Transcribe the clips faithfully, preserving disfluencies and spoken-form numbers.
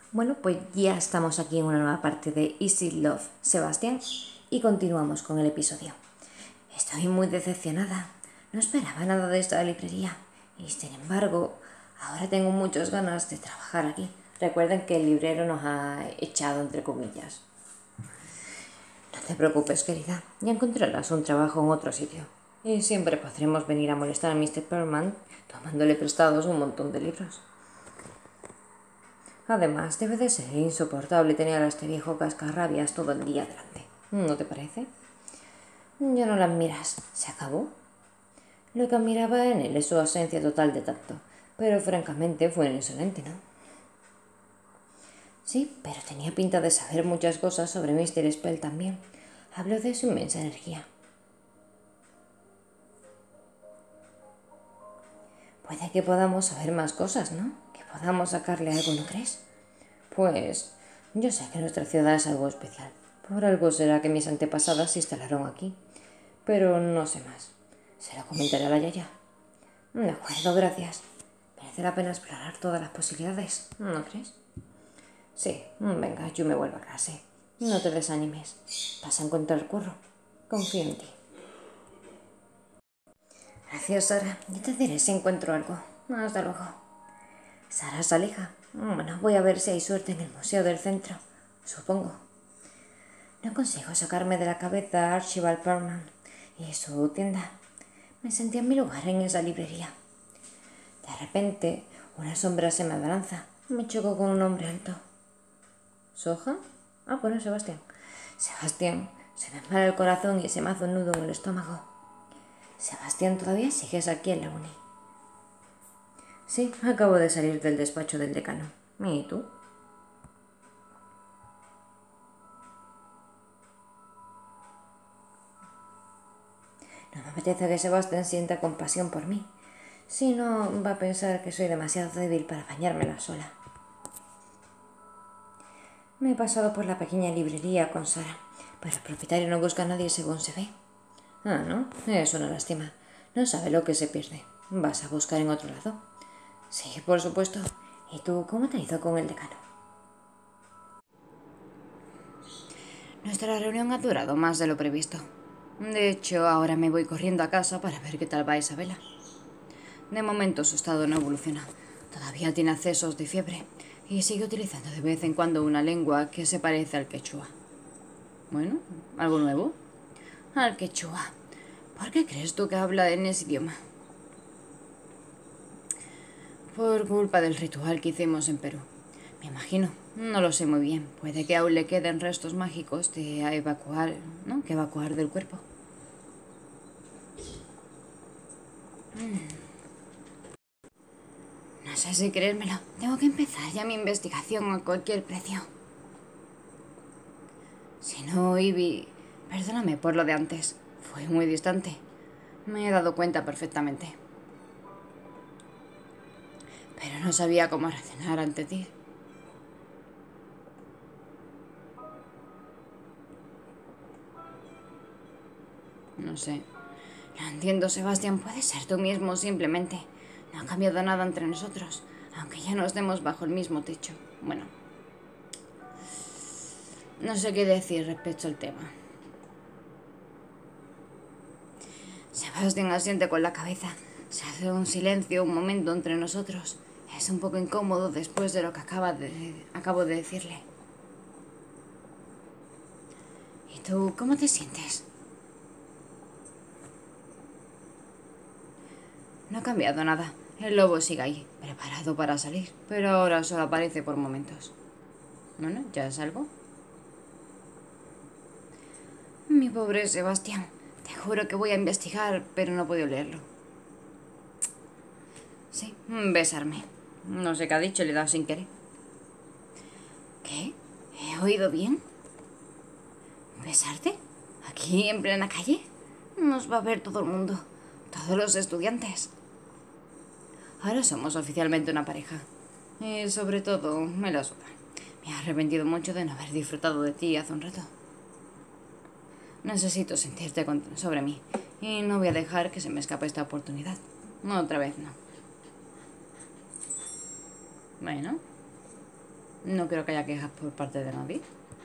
Bueno, pues ya estamos aquí en una nueva parte de Easy Love, Sebastián, y continuamos con el episodio. Estoy muy decepcionada. No esperaba nada de esta librería. Y sin embargo, ahora tengo muchas ganas de trabajar aquí. Recuerden que el librero nos ha echado entre comillas. No te preocupes, querida. Ya encontrarás un trabajo en otro sitio. Y siempre podremos venir a molestar a mister Perlman tomándole prestados un montón de libros. Además, debe de ser insoportable tener a este viejo cascarrabias todo el día delante. ¿No te parece? Ya no la admiras. ¿Se acabó? Lo que admiraba en él es su ausencia total de tacto, pero francamente fue insolente, ¿no? Sí, pero tenía pinta de saber muchas cosas sobre mister Spell también. Habló de su inmensa energía. Puede que podamos saber más cosas, ¿no? Que podamos sacarle algo, ¿no crees? Pues yo sé que nuestra ciudad es algo especial. Por algo será que mis antepasadas se instalaron aquí. Pero no sé más. Se lo comentaré a la Yaya. De acuerdo, gracias. Merece la pena explorar todas las posibilidades, ¿no crees? Sí, venga, yo me vuelvo a clase. No te desanimes. Vas a encontrar curro. Confío en ti. Gracias, Sara. Ya te diré si encuentro algo. Hasta luego. Sara se aleja. Bueno, voy a ver si hay suerte en el museo del centro. Supongo. No consigo sacarme de la cabeza a Archibald Perlman y su tienda. Me sentí en mi lugar en esa librería. De repente, una sombra se me abalanza. Me choco con un hombre alto. ¿Soja? Ah, bueno, Sebastián. Sebastián, se me para el corazón y se me hace un nudo en el estómago. Sebastián, ¿todavía sigues aquí en la uni? Sí, acabo de salir del despacho del decano. ¿Y tú? No me apetece que Sebastián sienta compasión por mí. Si no, va a pensar que soy demasiado débil para bañármela sola. Me he pasado por la pequeña librería con Sara, pero el propietario no busca a nadie según se ve. Ah, ¿no? Es una lástima. No sabe lo que se pierde. ¿Vas a buscar en otro lado? Sí, por supuesto. ¿Y tú cómo te ha ido con el decano? Nuestra reunión ha durado más de lo previsto. De hecho, ahora me voy corriendo a casa para ver qué tal va Isabela. De momento su estado no evoluciona. Todavía tiene accesos de fiebre y sigue utilizando de vez en cuando una lengua que se parece al quechua. Bueno, ¿algo nuevo? Al quechua. ¿Por qué crees tú que habla en ese idioma? Por culpa del ritual que hicimos en Perú. Me imagino. No lo sé muy bien. Puede que aún le queden restos mágicos de evacuar, ¿no? Que evacuar del cuerpo. No sé si creérmelo. Tengo que empezar ya mi investigación a cualquier precio. Si no, Ivy... Perdóname por lo de antes. Fue muy distante. Me he dado cuenta perfectamente. Pero no sabía cómo reaccionar ante ti. No sé. Lo entiendo, Sebastián. Puedes ser tú mismo, simplemente. No ha cambiado nada entre nosotros, aunque ya no estemos bajo el mismo techo. Bueno. No sé qué decir respecto al tema. Sebastián asiente con la cabeza. Se hace un silencio un momento entre nosotros. Es un poco incómodo después de lo que acaba de, acabo de decirle. ¿Y tú cómo te sientes? No ha cambiado nada. El lobo sigue ahí, preparado para salir, pero ahora solo aparece por momentos. Bueno, ¿ya salgo? Mi pobre Sebastián. Te juro que voy a investigar, pero no puedo leerlo. Sí, besarme. No sé qué ha dicho, le he dado sin querer. ¿Qué? ¿He oído bien? ¿Besarte? ¿Aquí en plena calle? Nos va a ver todo el mundo. Todos los estudiantes. Ahora somos oficialmente una pareja. Y sobre todo, me la suda. Me he arrepentido mucho de no haber disfrutado de ti hace un rato. Necesito sentirte sobre mí. Y no voy a dejar que se me escape esta oportunidad. Otra vez no. Bueno. No creo que haya quejas por parte de nadie.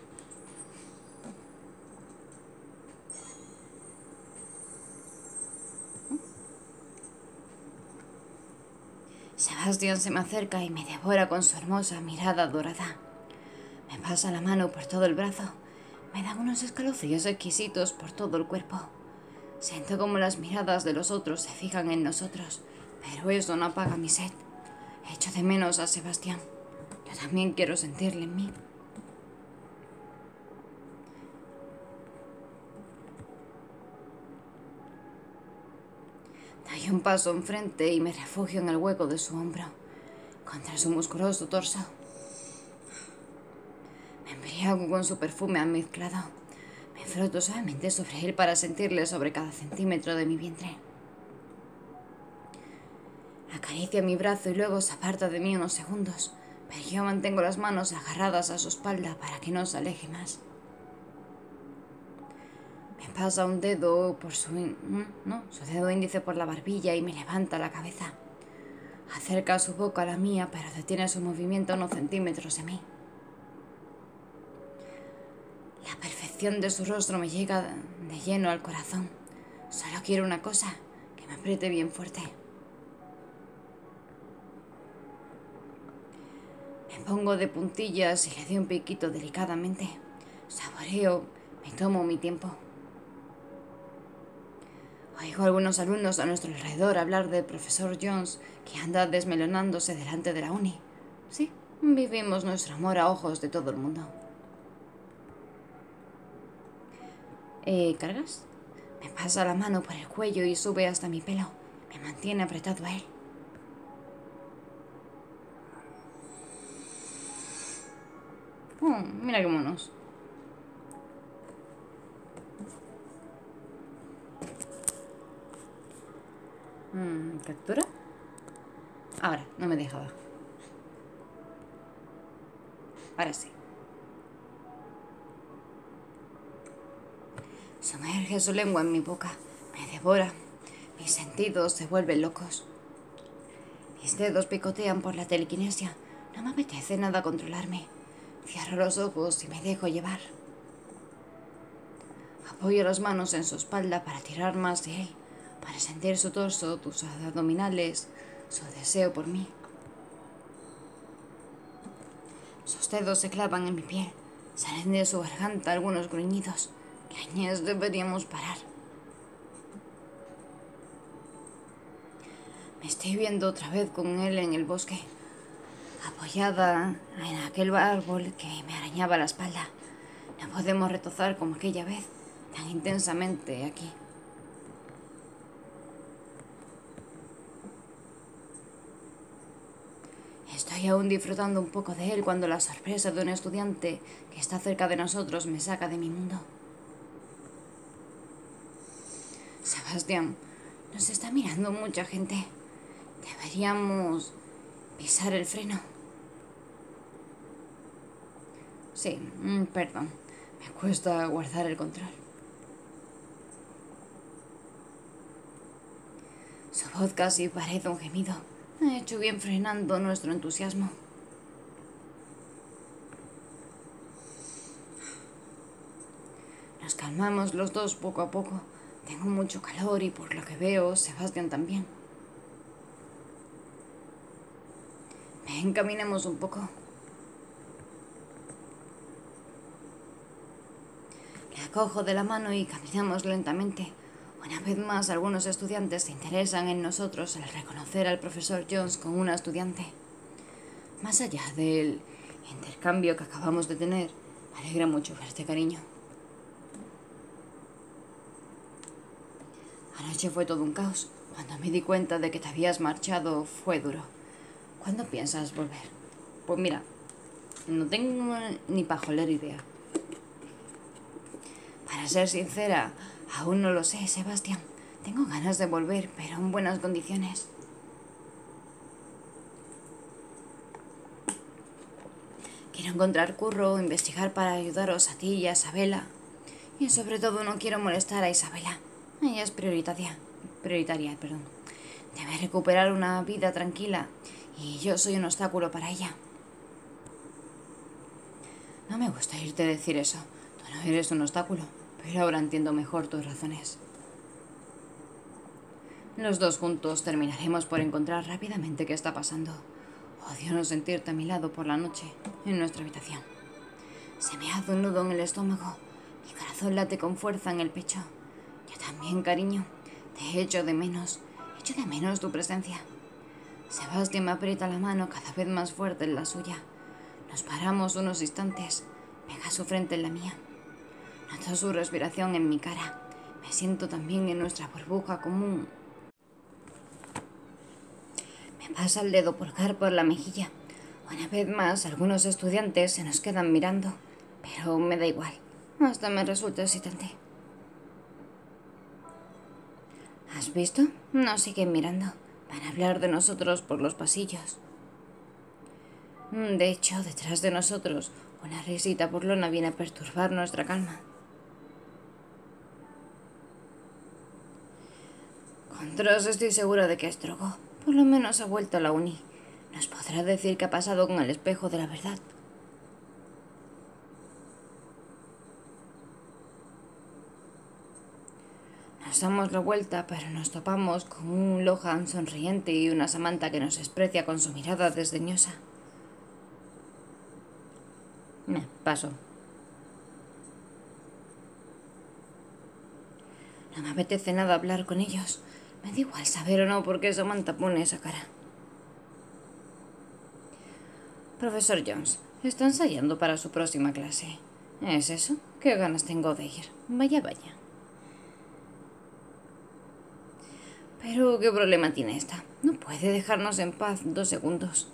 Sebastián se me acerca y me devora con su hermosa mirada dorada. Me pasa la mano por todo el brazo. Me dan unos escalofríos exquisitos por todo el cuerpo. Siento como las miradas de los otros se fijan en nosotros, pero eso no apaga mi sed. Echo de menos a Sebastián. Yo también quiero sentirle en mí. Doy un paso enfrente y me refugio en el hueco de su hombro, contra su musculoso torso. Me embriago con su perfume mezclado. Me froto suavemente sobre él para sentirle sobre cada centímetro de mi vientre. Acaricia mi brazo y luego se aparta de mí unos segundos, pero yo mantengo las manos agarradas a su espalda para que no se aleje más. Me pasa un dedo por su... no, su dedo índice por la barbilla y me levanta la cabeza. Acerca su boca a la mía, pero detiene su movimiento a unos centímetros de mí. La perfección de su rostro me llega de lleno al corazón. Solo quiero una cosa, que me apriete bien fuerte. Me pongo de puntillas y le doy un piquito delicadamente. Saboreo, me tomo mi tiempo. Oigo a algunos alumnos a nuestro alrededor hablar del profesor Jones, que anda desmelonándose delante de la uni. Sí, vivimos nuestro amor a ojos de todo el mundo. ¿Eh, ¿Cargas? Me pasa la mano por el cuello y sube hasta mi pelo. Me mantiene apretado a él. Oh, mira qué monos. Mm, ¿Captura? Ahora, no me dejaba. Ahora sí. Sumerge su lengua en mi boca. Me devora. Mis sentidos se vuelven locos. Mis dedos picotean por la telequinesia. No me apetece nada controlarme. Cierro los ojos y me dejo llevar. Apoyo las manos en su espalda para tirar más de él, para sentir su torso, tus abdominales, su deseo por mí. Sus dedos se clavan en mi piel. Salen de su garganta algunos gruñidos. Cañes, deberíamos parar. Me estoy viendo otra vez con él en el bosque, apoyada en aquel árbol que me arañaba la espalda. No podemos retozar como aquella vez, tan intensamente aquí. Estoy aún disfrutando un poco de él cuando la sorpresa de un estudiante que está cerca de nosotros me saca de mi mundo. Sebastián, nos está mirando mucha gente. Deberíamos pisar el freno. Sí, perdón. Me cuesta guardar el control. Su voz casi parece un gemido. Ha hecho bien frenando nuestro entusiasmo. Nos calmamos los dos poco a poco. Tengo mucho calor y por lo que veo, Sebastián también. Ven, caminemos un poco. Le acojo de la mano y caminamos lentamente. Una vez más, algunos estudiantes se interesan en nosotros al reconocer al profesor Jones con una estudiante. Más allá del intercambio que acabamos de tener, me alegra mucho verte, cariño. Anoche fue todo un caos. Cuando me di cuenta de que te habías marchado, fue duro. ¿Cuándo piensas volver? Pues mira, no tengo ni pajolera idea. Para ser sincera, aún no lo sé, Sebastián. Tengo ganas de volver, pero en buenas condiciones. Quiero encontrar curro, investigar para ayudaros a ti y a Isabela. Y sobre todo no quiero molestar a Isabela. Ella es prioritaria. Prioritaria, perdón. Debe recuperar una vida tranquila y yo soy un obstáculo para ella. No me gusta oírte decir eso. Tú no eres un obstáculo, pero ahora entiendo mejor tus razones. Los dos juntos terminaremos por encontrar rápidamente qué está pasando. Odio no sentirte a mi lado por la noche, en nuestra habitación. Se me hace un nudo en el estómago. Mi corazón late con fuerza en el pecho. Yo también, cariño. Te echo de menos. Echo de menos tu presencia. Sebastián me aprieta la mano cada vez más fuerte en la suya. Nos paramos unos instantes. Pega su frente en la mía. Noto su respiración en mi cara. Me siento también en nuestra burbuja común. Me pasa el dedo pulgar por la mejilla. Una vez más, algunos estudiantes se nos quedan mirando, pero me da igual. Hasta me resulta excitante. ¿Has visto? Nos siguen mirando. Van a hablar de nosotros por los pasillos. De hecho, detrás de nosotros, una risita burlona viene a perturbar nuestra calma. Contras, estoy segura de que es drogo. Por lo menos ha vuelto a la uni. Nos podrá decir qué ha pasado con el espejo de la verdad. Nos damos la vuelta, pero nos topamos con un Lohan sonriente y una Samantha que nos desprecia con su mirada desdeñosa. Me paso. No me apetece nada hablar con ellos. Me da igual saber o no por qué Samantha pone esa cara. Profesor Jones, está ensayando para su próxima clase. ¿Es eso? ¿Qué ganas tengo de ir? Vaya, vaya. Pero, ¿qué problema tiene esta? No puede dejarnos en paz dos segundos.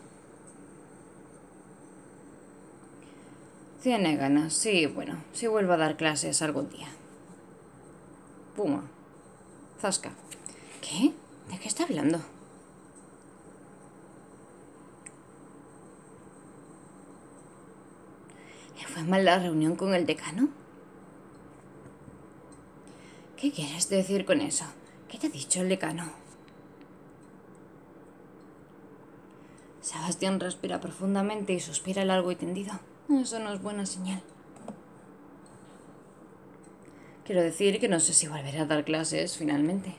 Tiene ganas, sí, bueno, si vuelvo a dar clases algún día. Puma. Zasca. ¿Qué? ¿De qué está hablando? ¿Le fue mal la reunión con el decano? ¿Qué quieres decir con eso? ¿Qué te ha dicho el decano? Sebastián respira profundamente y suspira largo y tendido. Eso no es buena señal. Quiero decir que no sé si volveré a dar clases finalmente.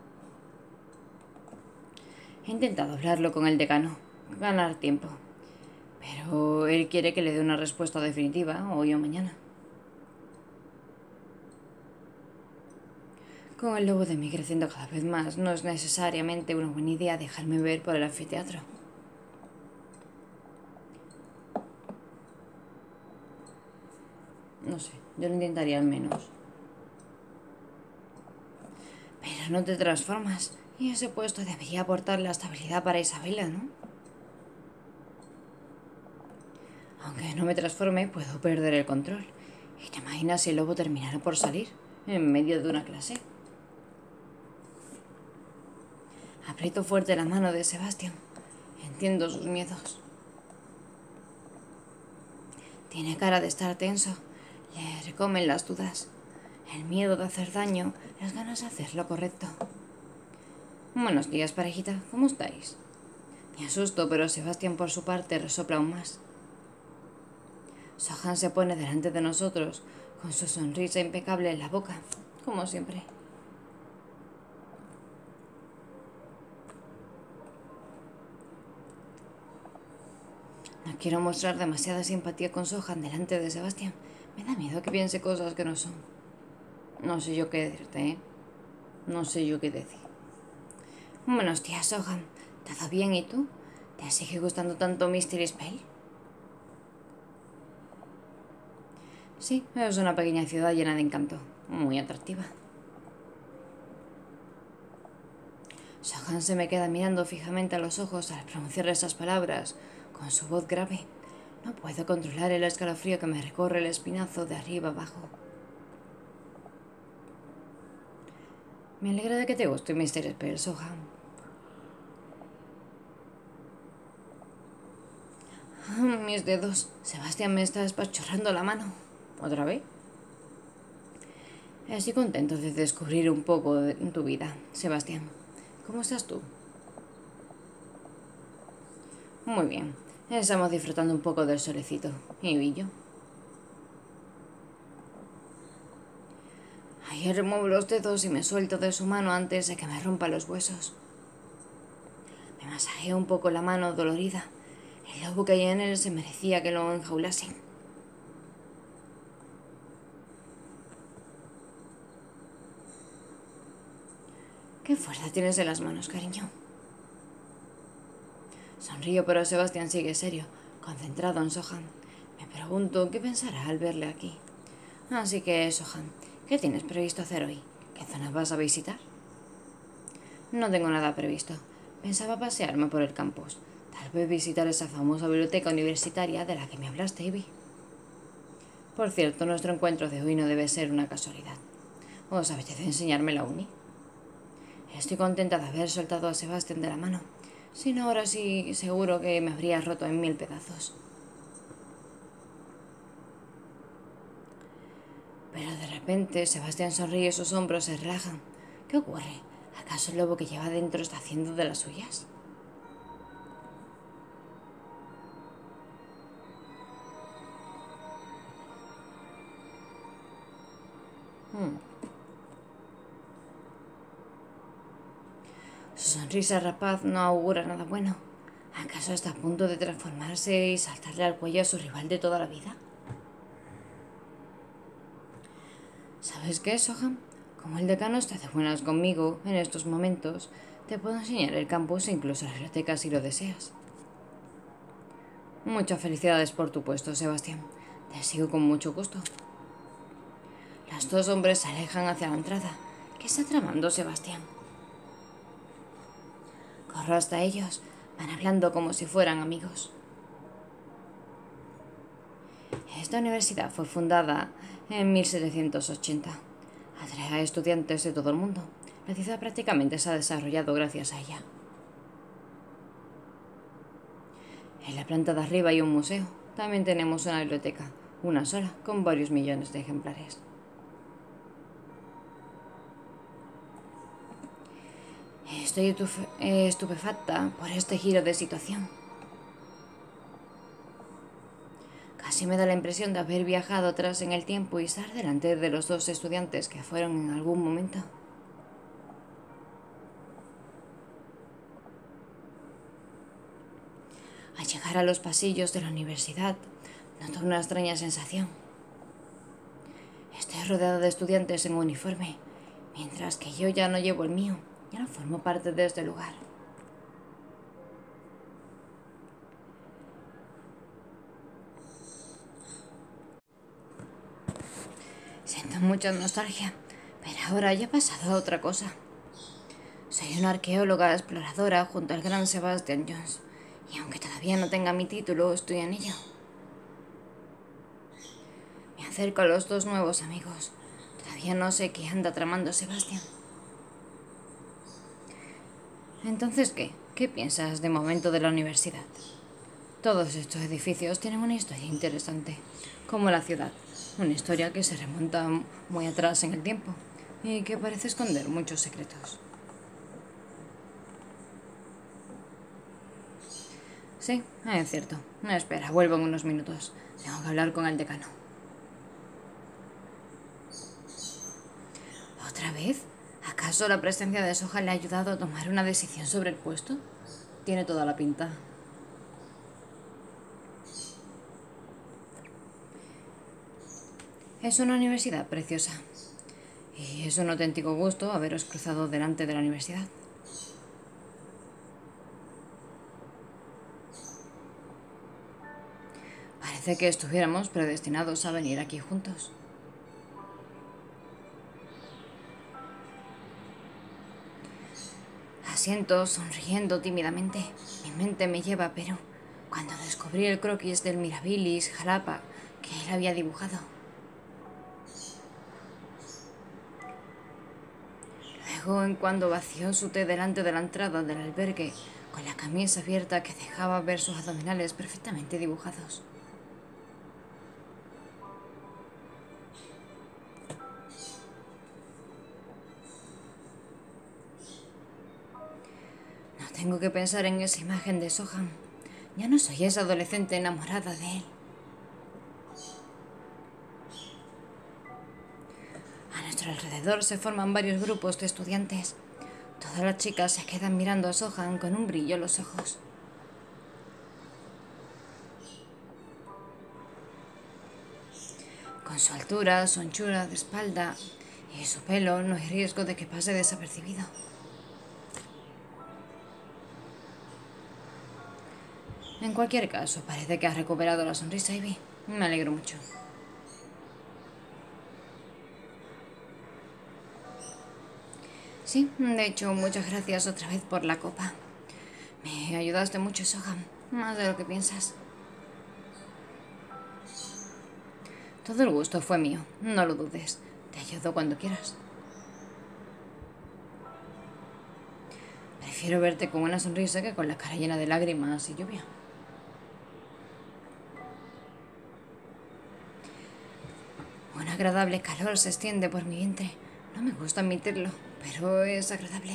He intentado hablarlo con el decano, ganar tiempo. Pero él quiere que le dé una respuesta definitiva hoy o mañana. Con el lobo de mí creciendo cada vez más, no es necesariamente una buena idea dejarme ver por el anfiteatro. No sé, yo lo intentaría al menos. Pero no te transformas, y ese puesto debería aportar la estabilidad para Isabela, ¿no? Aunque no me transforme, puedo perder el control. ¿Y te imaginas si el lobo terminara por salir en medio de una clase? Aprieto fuerte la mano de Sebastián. Entiendo sus miedos. Tiene cara de estar tenso. Le recomen las dudas. El miedo de hacer daño, las ganas de hacer lo correcto. Buenos días, parejita. ¿Cómo estáis? Me asusto, pero Sebastián por su parte resopla aún más. Sohan se pone delante de nosotros, con su sonrisa impecable en la boca, como siempre. No quiero mostrar demasiada simpatía con Sohan delante de Sebastián. Me da miedo que piense cosas que no son. No sé yo qué decirte, ¿eh? No sé yo qué decir. Buenos días, Sohan. ¿Todo bien y tú? ¿Te sigue gustando tanto Mystery Spell? Sí, es una pequeña ciudad llena de encanto. Muy atractiva. Sohan se me queda mirando fijamente a los ojos al pronunciar esas palabras, con su voz grave. No puedo controlar el escalofrío que me recorre el espinazo de arriba abajo. Me alegra de que te guste Mystery Spell, Sohan. Mis dedos. Sebastián me está espachorrando la mano. ¿Otra vez? Estoy contento de descubrir un poco de tu vida, Sebastián. ¿Cómo estás tú? Muy bien. Estamos disfrutando un poco del solecito. ¿Y yo? Le remuevo los dedos y me suelto de su mano antes de que me rompa los huesos. Me masajeo un poco la mano dolorida. El lobo que hay en él se merecía que lo enjaulasen. ¿Qué fuerza tienes en las manos, cariño? Sonrío, pero Sebastián sigue serio, concentrado en Sohan. Me pregunto qué pensará al verle aquí. Así que, Sohan, ¿qué tienes previsto hacer hoy? ¿Qué zona vas a visitar? No tengo nada previsto. Pensaba pasearme por el campus. Tal vez visitar esa famosa biblioteca universitaria de la que me hablaste, Ivy. Por cierto, nuestro encuentro de hoy no debe ser una casualidad. ¿Os apetece enseñarme la uni? Estoy contenta de haber soltado a Sebastián de la mano. Si no, ahora sí seguro que me habría roto en mil pedazos. Pero de repente Sebastián sonríe y sus hombros se relajan. ¿Qué ocurre? ¿Acaso el lobo que lleva dentro está haciendo de las suyas? Hmm. Su sonrisa rapaz no augura nada bueno. ¿Acaso está a punto de transformarse y saltarle al cuello a su rival de toda la vida? ¿Sabes qué, Sohan? Como el decano está de buenas conmigo en estos momentos, te puedo enseñar el campus e incluso la biblioteca si lo deseas. Muchas felicidades por tu puesto, Sebastián. Te sigo con mucho gusto. Los dos hombres se alejan hacia la entrada. ¿Qué está tramando Sebastián? Corro hasta ellos. Van hablando como si fueran amigos. Esta universidad fue fundada en mil setecientos ochenta. Atrae a estudiantes de todo el mundo. La ciudad prácticamente se ha desarrollado gracias a ella. En la planta de arriba hay un museo. También tenemos una biblioteca, una sola, con varios millones de ejemplares. Estoy estupefacta por este giro de situación. Casi me da la impresión de haber viajado atrás en el tiempo y estar delante de los dos estudiantes que fueron en algún momento. Al llegar a los pasillos de la universidad, noto una extraña sensación. Estoy rodeada de estudiantes en uniforme, mientras que yo ya no llevo el mío, ya no formo parte de este lugar. Siento mucha nostalgia, pero ahora ya he pasado a otra cosa. Soy una arqueóloga exploradora junto al gran Sebastian Jones, y aunque todavía no tenga mi título, estoy en ello. Me acerco a los dos nuevos amigos. Todavía no sé qué anda tramando Sebastián. Entonces, ¿qué? ¿Qué piensas de momento de la universidad? Todos estos edificios tienen una historia interesante, como la ciudad. Una historia que se remonta muy atrás en el tiempo y que parece esconder muchos secretos. Sí, es cierto. No, espera, vuelvo en unos minutos. Tengo que hablar con el decano. ¿Otra vez? ¿Acaso la presencia de Sohan le ha ayudado a tomar una decisión sobre el puesto? Tiene toda la pinta. Es una universidad preciosa. Y es un auténtico gusto haberos cruzado delante de la universidad. Parece que estuviéramos predestinados a venir aquí juntos. Asiento sonriendo tímidamente. Mi mente me lleva, pero cuando descubrí el croquis del Mirabilis Jalapa que él había dibujado. Luego, en cuando vació su té delante de la entrada del albergue, con la camisa abierta que dejaba ver sus abdominales perfectamente dibujados. No tengo que pensar en esa imagen de Sohan. Ya no soy esa adolescente enamorada de él. A nuestro alrededor se forman varios grupos de estudiantes. Todas las chicas se quedan mirando a Sohan con un brillo en los ojos. Con su altura, su anchura de espalda y su pelo no hay riesgo de que pase desapercibido. En cualquier caso, parece que has recuperado la sonrisa, Ivy. Me alegro mucho. Sí, de hecho, muchas gracias otra vez por la copa. Me ayudaste mucho, Sohan, más de lo que piensas. Todo el gusto fue mío, no lo dudes. Te ayudo cuando quieras. Prefiero verte con una sonrisa que con la cara llena de lágrimas y lluvia. Un agradable calor se extiende por mi vientre. No me gusta admitirlo, pero es agradable.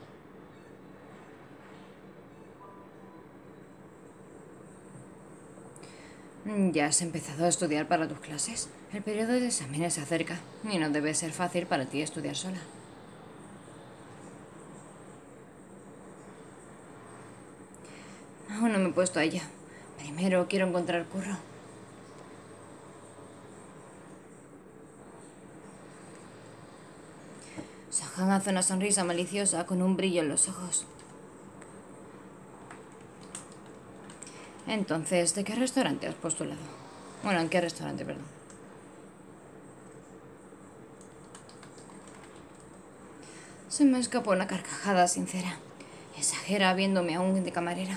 ¿Ya has empezado a estudiar para tus clases? El periodo de exámenes se acerca y no debe ser fácil para ti estudiar sola. Aún no me he puesto a ello. Primero quiero encontrar curro. Sohan hace una sonrisa maliciosa con un brillo en los ojos. Entonces, ¿de qué restaurante has postulado? Bueno, ¿en qué restaurante, perdón? Se me escapó una carcajada sincera. Exagera viéndome aún de camarera.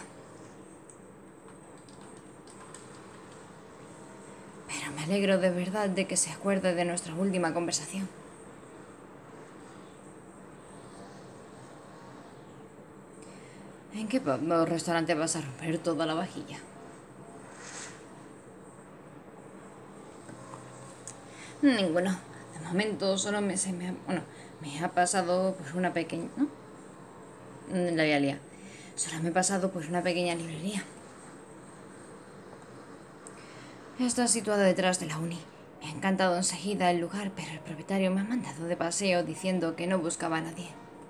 Pero me alegro de verdad de que se acuerde de nuestra última conversación. ¿En qué pub o restaurante vas a romper toda la vajilla? Ninguno. De momento solo me, se me ha, bueno, me ha pasado por una pequeña... ¿no? La voy a liar. Solo me he pasado por una pequeña librería. Está situada detrás de la uni. Me ha encantado enseguida el lugar, pero el propietario me ha mandado de paseo diciendo que no buscaba a nadie.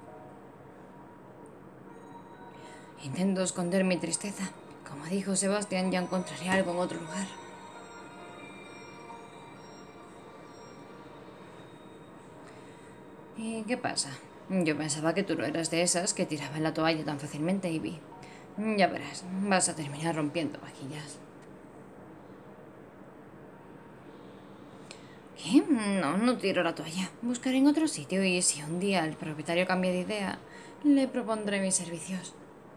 Intento esconder mi tristeza. Como dijo Sebastián, ya encontraré algo en otro lugar. ¿Y qué pasa? Yo pensaba que tú no eras de esas que tiraban la toalla tan fácilmente, Ivy. Ya verás, vas a terminar rompiendo vajillas. ¿Qué? No, no tiro la toalla. Buscaré en otro sitio y si un día el propietario cambia de idea, le propondré mis servicios.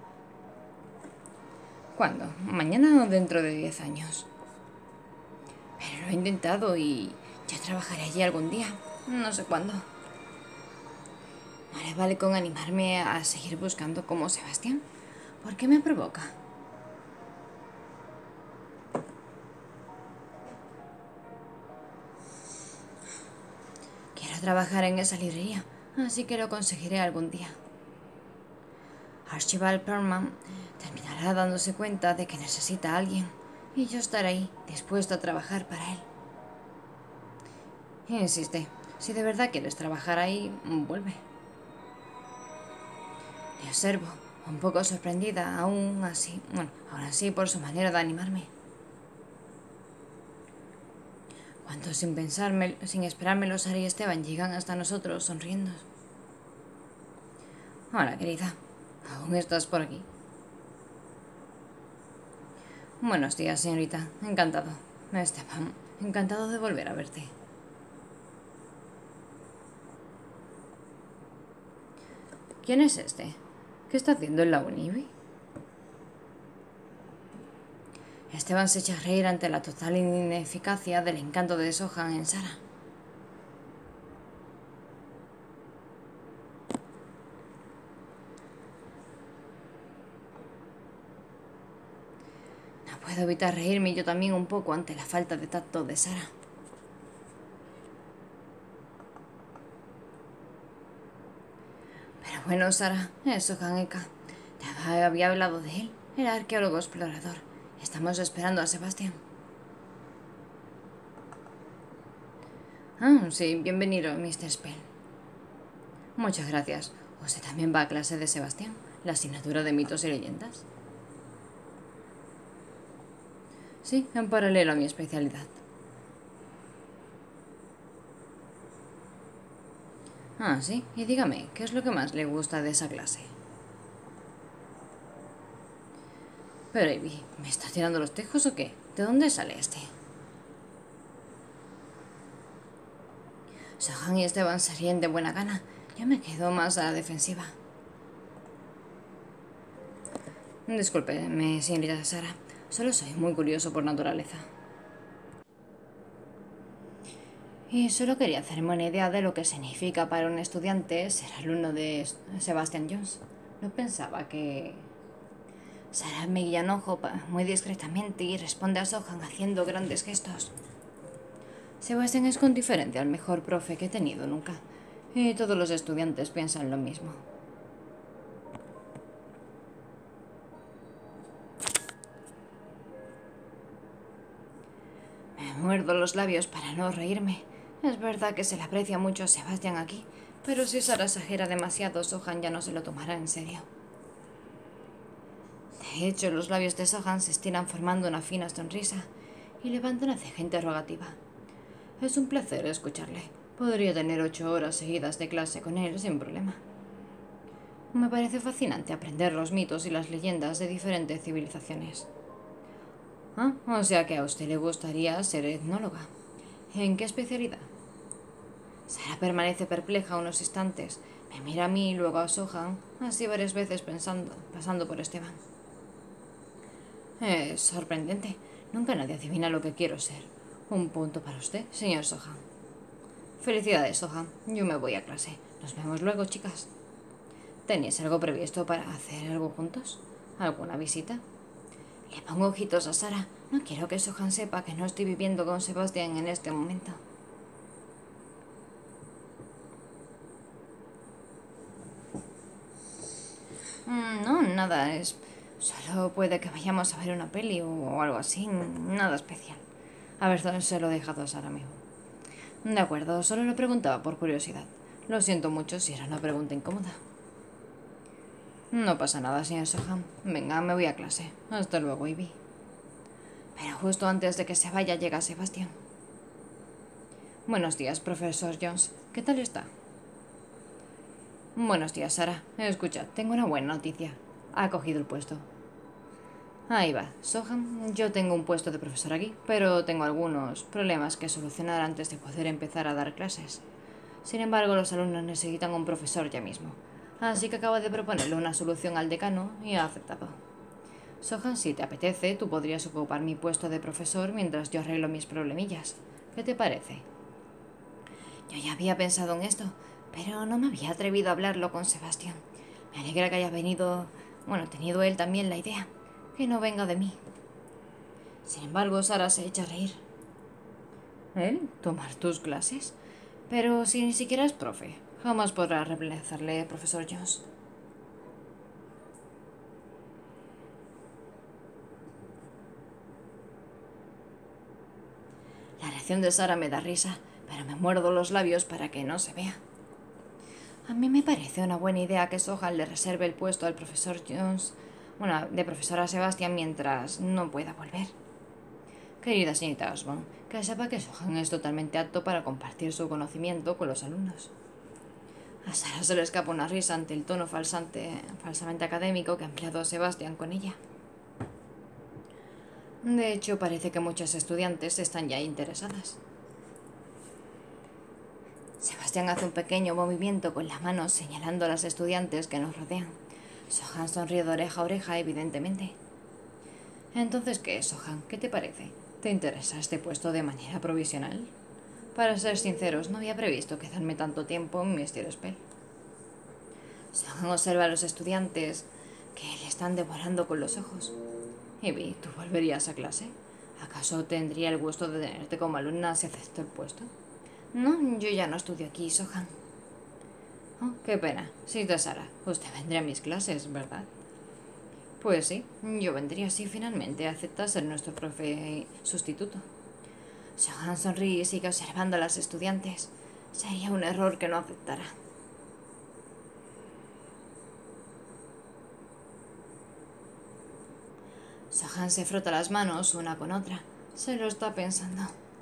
¿Cuándo? ¿Mañana o dentro de diez años? Pero lo he intentado y ya trabajaré allí algún día. No sé cuándo. ¿No le vale con animarme a seguir buscando como Sebastián? ¿Por qué me provoca? Quiero trabajar en esa librería, así que lo conseguiré algún día. Archibald Perman terminará dándose cuenta de que necesita a alguien y yo estaré ahí, dispuesto a trabajar para él. Insiste, si de verdad quieres trabajar ahí, vuelve. Le observo, un poco sorprendida, aún así, bueno, aún así por su manera de animarme. Cuando sin pensarme, sin esperármelo, Sara y Esteban llegan hasta nosotros sonriendo. Hola, querida. ¿Aún estás por aquí? Buenos días, señorita. Encantado. Esteban, encantado de volver a verte. ¿Quién es este? ¿Qué está haciendo en la uni? Esteban se echa a reír ante la total ineficacia del encanto de Sohan en Sara. No puedo evitar reírme yo también un poco ante la falta de tacto de Sara. Pero bueno, Sara, es Sohan Eka. Te había hablado de él. Era arqueólogo explorador. Estamos esperando a Sebastián. Ah, sí, bienvenido, mister Spell. Muchas gracias. ¿Usted también va a clase de Sebastián? ¿La asignatura de mitos y leyendas? Sí, en paralelo a mi especialidad. Ah, sí. Y dígame, ¿qué es lo que más le gusta de esa clase? Pero, Ivy, ¿me está tirando los tejos o qué? ¿De dónde sale este? Sohan y Esteban se ríen de buena gana. Yo me quedo más a la defensiva. Disculpe, señorita Sara. Solo soy muy curioso por naturaleza. Y solo quería hacerme una idea de lo que significa para un estudiante ser alumno de Sebastian Jones. No pensaba que... Sara me guía un ojo muy discretamente y responde a Sohan haciendo grandes gestos. Sebastián es con diferencia el mejor profe que he tenido nunca. Y todos los estudiantes piensan lo mismo. Me muerdo los labios para no reírme. Es verdad que se le aprecia mucho a Sebastián aquí, pero si Sara exagera demasiado, Sohan ya no se lo tomará en serio. De hecho, los labios de Sohan se estiran formando una fina sonrisa y levanta una ceja interrogativa. Es un placer escucharle. Podría tener ocho horas seguidas de clase con él sin problema. Me parece fascinante aprender los mitos y las leyendas de diferentes civilizaciones. Ah, o sea que a usted le gustaría ser etnóloga. ¿En qué especialidad? Sara permanece perpleja unos instantes. Me mira a mí y luego a Sohan, así varias veces pensando, pasando por Esteban. Es sorprendente. Nunca nadie adivina lo que quiero ser. Un punto para usted, señor Sohan. Felicidades, Sohan. Yo me voy a clase. Nos vemos luego, chicas. ¿Tenéis algo previsto para hacer algo juntos? ¿Alguna visita? Le pongo ojitos a Sara. No quiero que Sohan sepa que no estoy viviendo con Sebastián en este momento. Mm, no, nada. Es... Solo puede que vayamos a ver una peli o algo así. Nada especial. A ver, se lo he dejado a Sara mismo. De acuerdo, solo lo preguntaba por curiosidad. Lo siento mucho si era una pregunta incómoda. No pasa nada, señor Sohan. Venga, me voy a clase. Hasta luego, Ivy. Pero justo antes de que se vaya llega Sebastián. Buenos días, profesor Jones. ¿Qué tal está? Buenos días, Sara. Escucha, tengo una buena noticia. Ha cogido el puesto. Ahí va, Sohan. Yo tengo un puesto de profesor aquí, pero tengo algunos problemas que solucionar antes de poder empezar a dar clases. Sin embargo, los alumnos necesitan un profesor ya mismo. Así que acabo de proponerle una solución al decano y ha aceptado. Sohan, si te apetece, tú podrías ocupar mi puesto de profesor mientras yo arreglo mis problemillas. ¿Qué te parece? Yo ya había pensado en esto, pero no me había atrevido a hablarlo con Sebastián. Me alegra que haya venido... Bueno, tenido él también la idea. Que no venga de mí. Sin embargo, Sara se echa a reír. ¿Él? ¿Tomar tus clases? Pero si ni siquiera es profe, jamás podrá reemplazarle, profesor Jones. La reacción de Sara me da risa, pero me muerdo los labios para que no se vea. A mí me parece una buena idea que Sohan le reserve el puesto al profesor Jones, bueno, de profesor a Sebastián mientras no pueda volver. Querida señorita Osborne, que sepa que Sohan es totalmente apto para compartir su conocimiento con los alumnos. A Sara se le escapa una risa ante el tono falsante, falsamente académico que ha empleado Sebastián con ella. De hecho, parece que muchos estudiantes están ya interesadas. Sebastián hace un pequeño movimiento con la mano señalando a las estudiantes que nos rodean. Sohan sonríe de oreja a oreja, evidentemente. Entonces, ¿qué, Sohan? ¿Qué te parece? ¿Te interesa este puesto de manera provisional? Para ser sinceros, no había previsto quedarme tanto tiempo en mister Spell. Sohan observa a los estudiantes que le están devorando con los ojos. Ivy, ¿tú volverías a clase? ¿Acaso tendría el gusto de tenerte como alumna si acepto el puesto? No, yo ya no estudio aquí, Sohan. Oh, qué pena. Sí, de Sara. Usted vendría a mis clases, ¿verdad? Pues sí, yo vendría si finalmente acepta ser nuestro profe sustituto. Sohan sonríe y sigue observando a las estudiantes. Sería un error que no aceptara. Sohan se frota las manos una con otra. Se lo está pensando.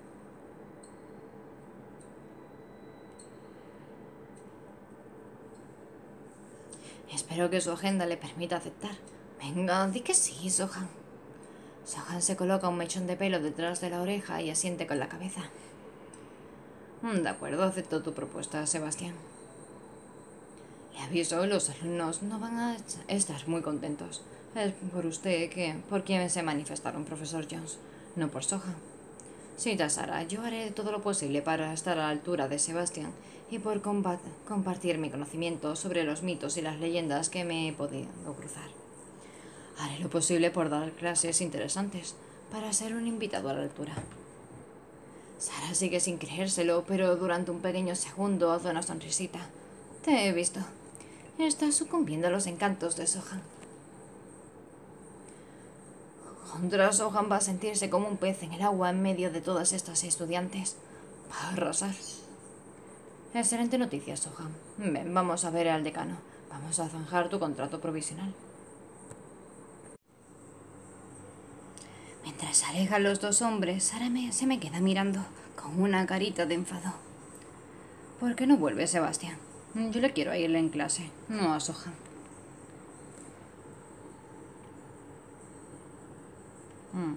Espero que su agenda le permita aceptar. Venga, di que sí, Sohan. Sohan se coloca un mechón de pelo detrás de la oreja y asiente con la cabeza. De acuerdo, acepto tu propuesta, Sebastián. Le aviso, los alumnos no van a estar muy contentos. Es por usted que, por quien se manifestaron, profesor Jones, no por Sohan. Sí, Sara, yo haré todo lo posible para estar a la altura de Sebastián y por compartir mi conocimiento sobre los mitos y las leyendas que me he podido cruzar. Haré lo posible por dar clases interesantes, para ser un invitado a la altura. Sara sigue sin creérselo, pero durante un pequeño segundo hace una sonrisita. Te he visto. Estás sucumbiendo a los encantos de Sohan. Contra Sohan va a sentirse como un pez en el agua en medio de todas estas estudiantes. Va a arrasar. Excelente noticia, Sohan. Ven, vamos a ver al decano. Vamos a zanjar tu contrato provisional. Mientras se alejan los dos hombres, Sara me, se me queda mirando con una carita de enfado. ¿Por qué no vuelve Sebastián? Yo le quiero irle en clase, no a Sohan. Mm.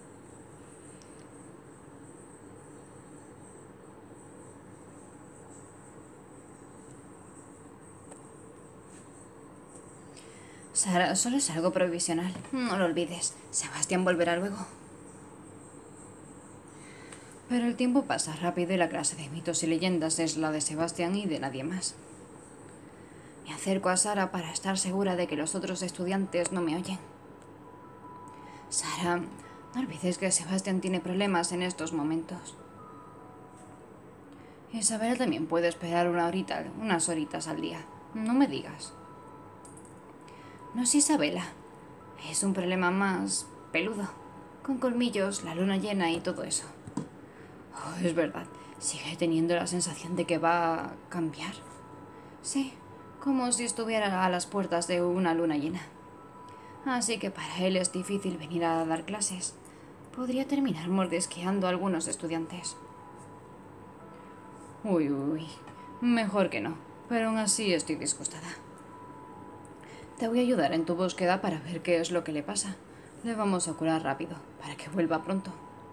Sara, solo es algo provisional. No lo olvides. Sebastián volverá luego. Pero el tiempo pasa rápido y la clase de mitos y leyendas es la de Sebastián y de nadie más. Me acerco a Sara para estar segura de que los otros estudiantes no me oyen. Sara, no olvides que Sebastián tiene problemas en estos momentos. Isabela también puede esperar una horita, unas horitas al día. No me digas. No es Isabela. Es un problema más peludo. Con colmillos, la luna llena y todo eso. Oh, es verdad. Sigue teniendo la sensación de que va a cambiar. Sí, como si estuviera a las puertas de una luna llena. Así que para él es difícil venir a dar clases. Podría terminar mordisqueando a algunos estudiantes. Uy, uy. Mejor que no. Pero aún así estoy disgustada. Te voy a ayudar en tu búsqueda para ver qué es lo que le pasa. Le vamos a curar rápido, para que vuelva pronto.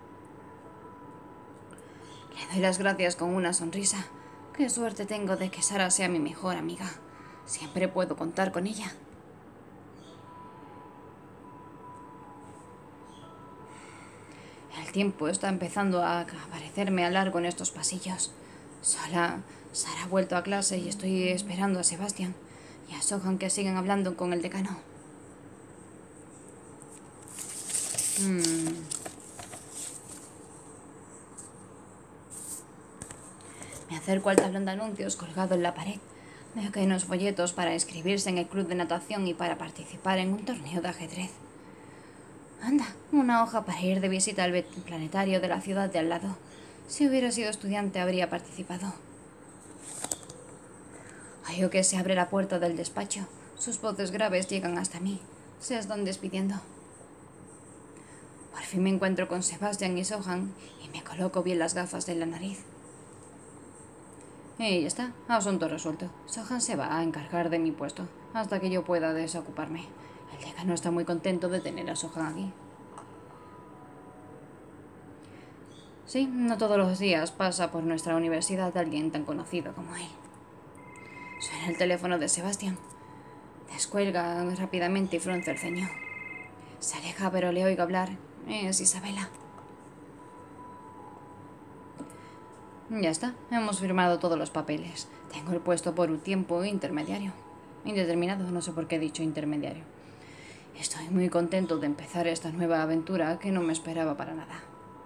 Le doy las gracias con una sonrisa. Qué suerte tengo de que Sara sea mi mejor amiga. Siempre puedo contar con ella. El tiempo está empezando a parecerme a largo en estos pasillos. Sola, Sara ha vuelto a clase y estoy esperando a Sebastián y a Sohan que sigan hablando con el decano. Hmm. Me acerco al tablón de anuncios colgado en la pared. Veo que hay unos folletos para inscribirse en el club de natación y para participar en un torneo de ajedrez. Anda, una hoja para ir de visita al planetario de la ciudad de al lado. Si hubiera sido estudiante habría participado. Oigo que se abre la puerta del despacho. Sus voces graves llegan hasta mí. Se están despidiendo. Por fin me encuentro con Sebastián y Sohan y me coloco bien las gafas de la nariz. Y ya está, asunto resuelto. Sohan se va a encargar de mi puesto hasta que yo pueda desocuparme. El decano está muy contento de tener a Sohan aquí. Sí, no todos los días pasa por nuestra universidad alguien tan conocido como él. Suena el teléfono de Sebastián. Descuelga rápidamente y frunce el ceño. Se aleja, pero le oigo hablar. Es Isabela. Ya está, hemos firmado todos los papeles. Tengo el puesto por un tiempo intermediario. Indeterminado, no sé por qué he dicho intermediario. Estoy muy contento de empezar esta nueva aventura que no me esperaba para nada.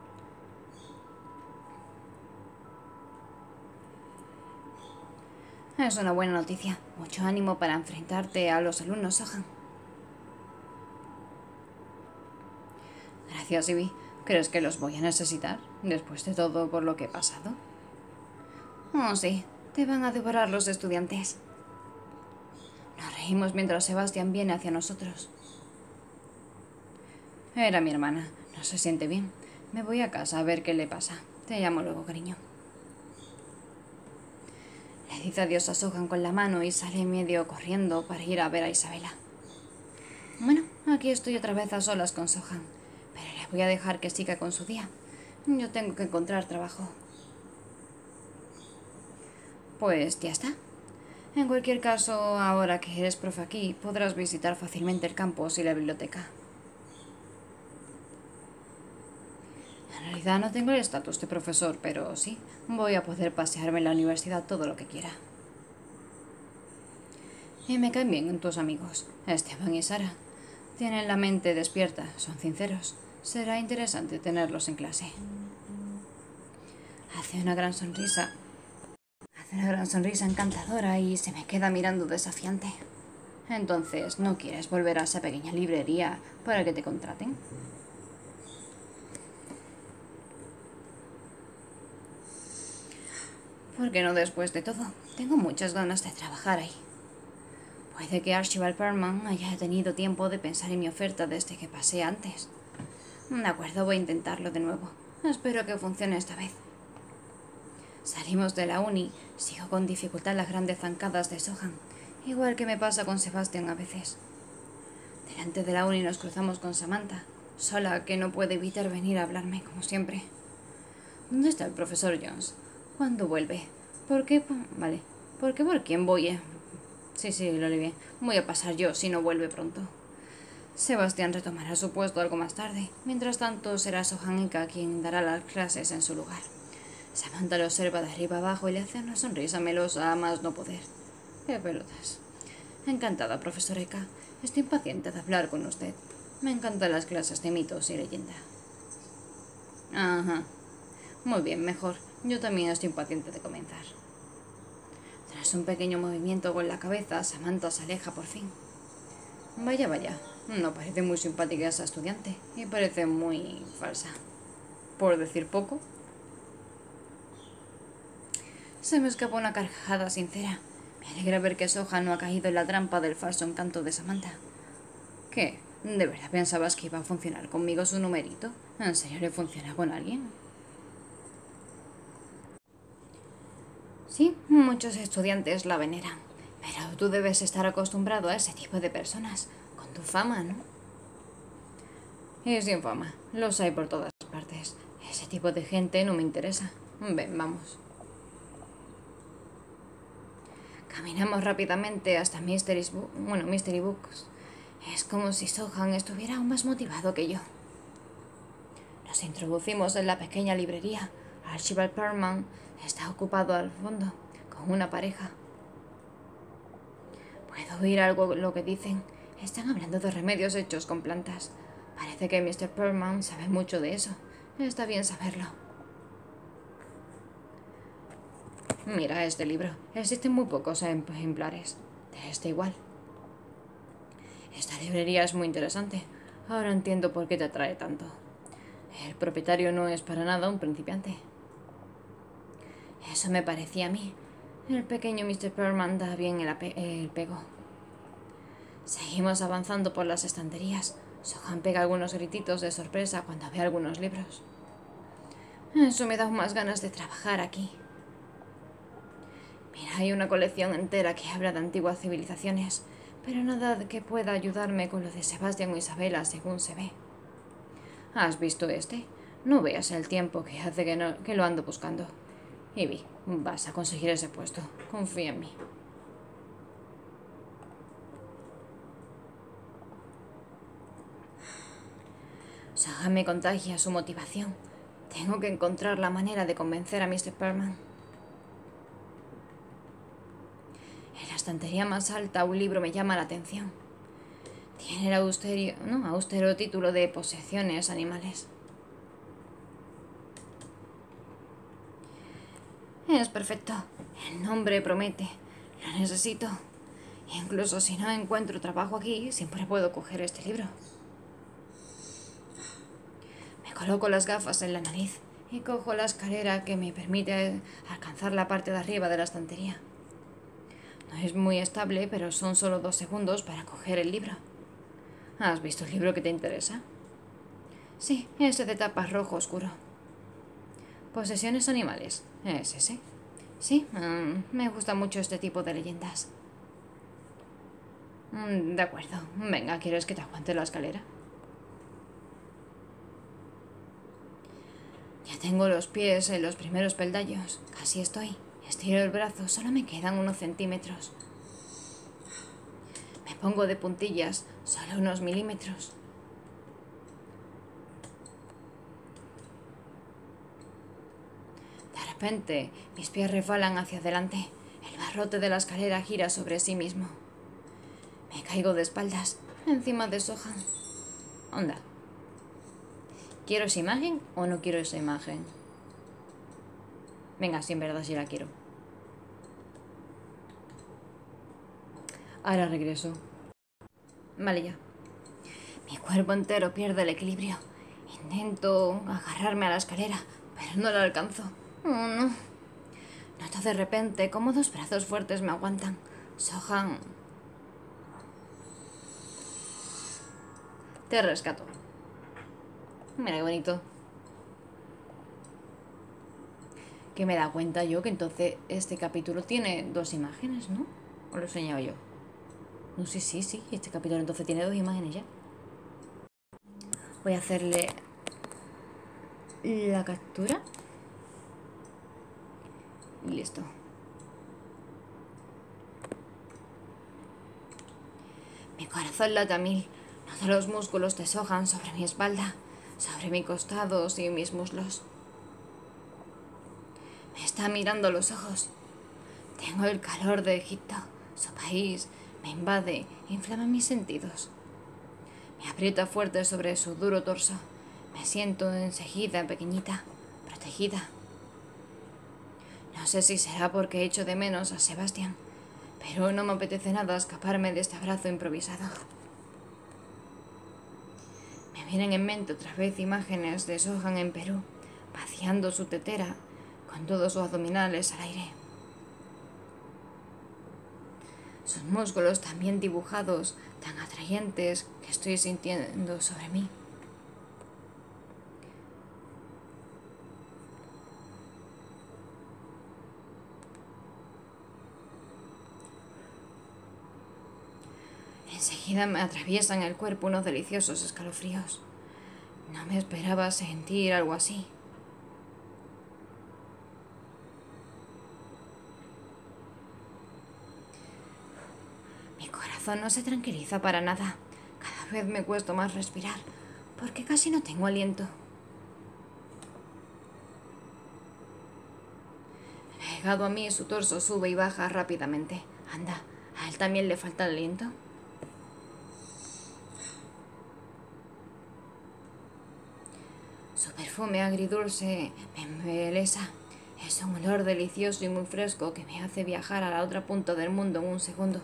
Es una buena noticia. Mucho ánimo para enfrentarte a los alumnos, Sohan. Gracias, Ivy. ¿Crees que los voy a necesitar, después de todo por lo que he pasado? Oh, sí, te van a devorar los estudiantes. Nos reímos mientras Sebastián viene hacia nosotros. Era mi hermana. No se siente bien. Me voy a casa a ver qué le pasa. Te llamo luego, cariño. Le dice adiós a Sohan con la mano y sale medio corriendo para ir a ver a Isabela. Bueno, aquí estoy otra vez a solas con Sohan, pero le voy a dejar que siga con su día. Yo tengo que encontrar trabajo. Pues ya está. En cualquier caso, ahora que eres profe aquí, podrás visitar fácilmente el campus y la biblioteca. En realidad no tengo el estatus de profesor, pero sí, voy a poder pasearme en la universidad todo lo que quiera. Y me caen bien tus amigos, Esteban y Sara. Tienen la mente despierta, son sinceros. Será interesante tenerlos en clase. Hace una gran sonrisa. Hace una gran sonrisa encantadora y se me queda mirando desafiante. Entonces, ¿no quieres volver a esa pequeña librería para que te contraten? ¿Por qué no después de todo? Tengo muchas ganas de trabajar ahí. Puede que Archibald Perman haya tenido tiempo de pensar en mi oferta desde que pasé antes. De acuerdo, voy a intentarlo de nuevo. Espero que funcione esta vez. Salimos de la uni, sigo con dificultad las grandes zancadas de Sohan, igual que me pasa con Sebastián a veces. Delante de la uni nos cruzamos con Samantha, sola que no puede evitar venir a hablarme como siempre. ¿Dónde está el profesor Jones? ¿Cuándo vuelve? ¿Por qué? Vale. ¿Por qué por quién voy? Eh? Sí, sí, lo leí bien. Voy a pasar yo si no vuelve pronto. Sebastián retomará su puesto algo más tarde. Mientras tanto, será Sohanika quien dará las clases en su lugar. Samantha lo observa de arriba abajo y le hace una sonrisa melosa a más no poder. ¡Qué pelotas! Encantada, profesora Eka. Estoy impaciente de hablar con usted. Me encantan las clases de mitos y leyenda. Ajá. Muy bien, mejor. Yo también estoy impaciente de comenzar. Tras un pequeño movimiento con la cabeza, Samantha se aleja por fin. Vaya, vaya. No parece muy simpática esa estudiante. Y parece muy falsa. Por decir poco. Se me escapó una carcajada sincera. Me alegra ver que Sohan no ha caído en la trampa del falso encanto de Samantha. ¿Qué? ¿De verdad pensabas que iba a funcionar conmigo su numerito? ¿En serio le funciona con alguien? Sí, muchos estudiantes la veneran. Pero tú debes estar acostumbrado a ese tipo de personas, con tu fama, ¿no? Y sin fama, los hay por todas partes. Ese tipo de gente no me interesa. Ven, vamos. Caminamos rápidamente hasta Mystery, Bo- bueno, Mystery Books. Es como si Sohan estuviera aún más motivado que yo. Nos introducimos en la pequeña librería. Archibald Perman está ocupado al fondo, con una pareja. Puedo oír algo lo que dicen. Están hablando de remedios hechos con plantas. Parece que mister Perman sabe mucho de eso. Está bien saberlo. Mira este libro. Existen muy pocos ejemplares. De este igual. Esta librería es muy interesante. Ahora entiendo por qué te atrae tanto. El propietario no es para nada un principiante. Eso me parecía a mí. El pequeño mister Perman da bien el, el pego. Seguimos avanzando por las estanterías. Sohan pega algunos grititos de sorpresa cuando ve algunos libros. Eso me da aún más ganas de trabajar aquí. Mira, hay una colección entera que habla de antiguas civilizaciones, pero nada que pueda ayudarme con lo de Sebastián o Isabela, según se ve. ¿Has visto este? No veas el tiempo que hace que, no, que lo ando buscando. Ivy, vas a conseguir ese puesto. Confía en mí. Sohan me contagia su motivación. Tengo que encontrar la manera de convencer a mister Perman. En la estantería más alta un libro me llama la atención. Tiene el austero, no, austero título de Posesiones animales. Es perfecto. El nombre promete. Lo necesito. Incluso si no encuentro trabajo aquí, siempre puedo coger este libro. Me coloco las gafas en la nariz y cojo la escalera que me permite alcanzar la parte de arriba de la estantería. No es muy estable, pero son solo dos segundos para coger el libro. ¿Has visto el libro que te interesa? Sí, ese de tapa rojo oscuro. Posesiones animales. ¿Es ese? Sí, um, me gusta mucho este tipo de leyendas. Mm, de acuerdo. Venga, ¿quieres que te aguante la escalera? Ya tengo los pies en los primeros peldaños. Casi estoy. Estiro el brazo, solo me quedan unos centímetros. Me pongo de puntillas, solo unos milímetros. De repente, mis pies resbalan hacia adelante. El barrote de la escalera gira sobre sí mismo. Me caigo de espaldas, encima de Sohan. Onda. ¿Quiero esa imagen o no quiero esa imagen? Venga, sí, en verdad sí la quiero. Ahora regreso. Vale, ya. Mi cuerpo entero pierde el equilibrio. Intento agarrarme a la escalera, pero no la alcanzo. Oh, no. Noto de repente cómo dos brazos fuertes me aguantan. Sohan. Te rescato. Mira qué bonito. Que me da cuenta yo que entonces este capítulo tiene dos imágenes, ¿no? ¿O lo he enseñado yo? No sé, sí, sí, este capítulo entonces tiene dos imágenes ya. Voy a hacerle la captura. Y listo. Mi corazón late a mil. Noto los músculos de Sohan sobre mi espalda, sobre mis costados y mis muslos. Me está mirando a los ojos. Tengo el calor de Egipto. Su país me invade, inflama mis sentidos. Me aprieta fuerte sobre su duro torso. Me siento enseguida pequeñita, protegida. No sé si será porque echo de menos a Sebastián, pero no me apetece nada escaparme de este abrazo improvisado. Me vienen en mente otra vez imágenes de Sohan en Perú, vaciando su tetera con todos sus abdominales al aire. Sus músculos tan bien dibujados, tan atrayentes que estoy sintiendo sobre mí. Enseguida me atraviesan el cuerpo unos deliciosos escalofríos. No me esperaba sentir algo así. Mi corazón no se tranquiliza para nada. Cada vez me cuesta más respirar, porque casi no tengo aliento. Pegado a mí, su torso sube y baja rápidamente. Anda, ¿a él también le falta aliento? Su perfume agridulce me embelesa. Es un olor delicioso y muy fresco que me hace viajar a la otra punta del mundo en un segundo.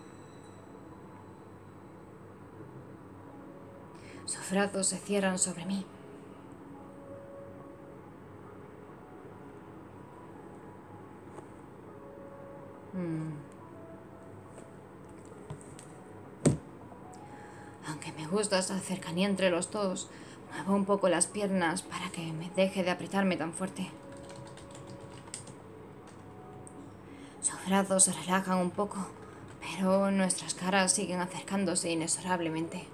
Sus brazos se cierran sobre mí. Mm. Aunque me gusta esa cercanía entre los dos, muevo un poco las piernas para que me deje de apretarme tan fuerte. Sus brazos se relajan un poco, pero nuestras caras siguen acercándose inexorablemente.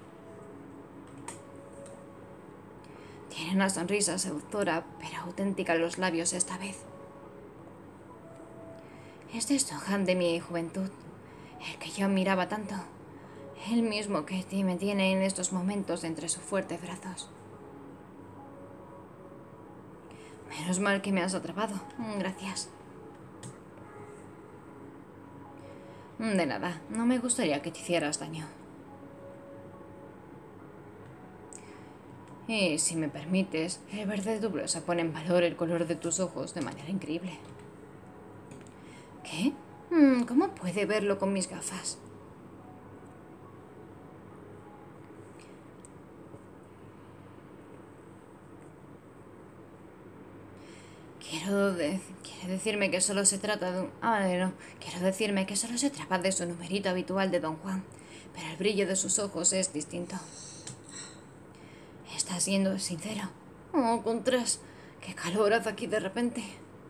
Tiene una sonrisa seductora, pero auténtica en los labios esta vez. Este es Sohan de mi juventud, el que yo admiraba tanto, el mismo que me tiene en estos momentos entre sus fuertes brazos. Menos mal que me has atrapado. Gracias. De nada, no me gustaría que te hicieras daño. Y si me permites, el verde de tu blusa pone en valor el color de tus ojos de manera increíble. ¿Qué? ¿Cómo puede verlo con mis gafas? Quiero de quiere decirme que solo se trata de un... Ah, no. Quiero decirme que solo se trata de su numerito habitual de Don Juan, pero el brillo de sus ojos es distinto. Está siendo sincero. Oh, contras. Qué calor hace aquí de repente.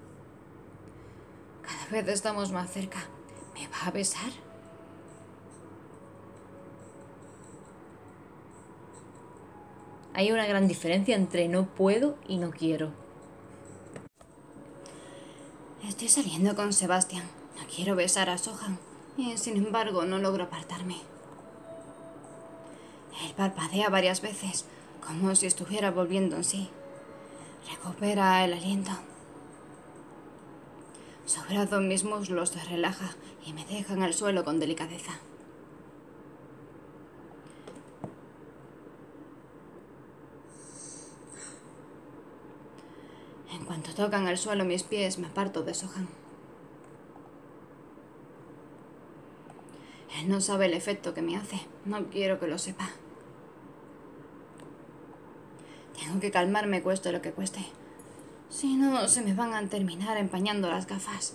Cada vez estamos más cerca. ¿Me va a besar? Hay una gran diferencia entre no puedo y no quiero. Estoy saliendo con Sebastián. No quiero besar a Sohan. Y sin embargo no logro apartarme. Él parpadea varias veces, como si estuviera volviendo en sí. Recupera el aliento. Su brazo en mis muslos se relaja y me deja en el suelo con delicadeza. En cuanto tocan el suelo mis pies, me aparto de Sohan. Él no sabe el efecto que me hace. No quiero que lo sepa. Tengo que calmarme cueste lo que cueste. Si no, se me van a terminar empañando las gafas.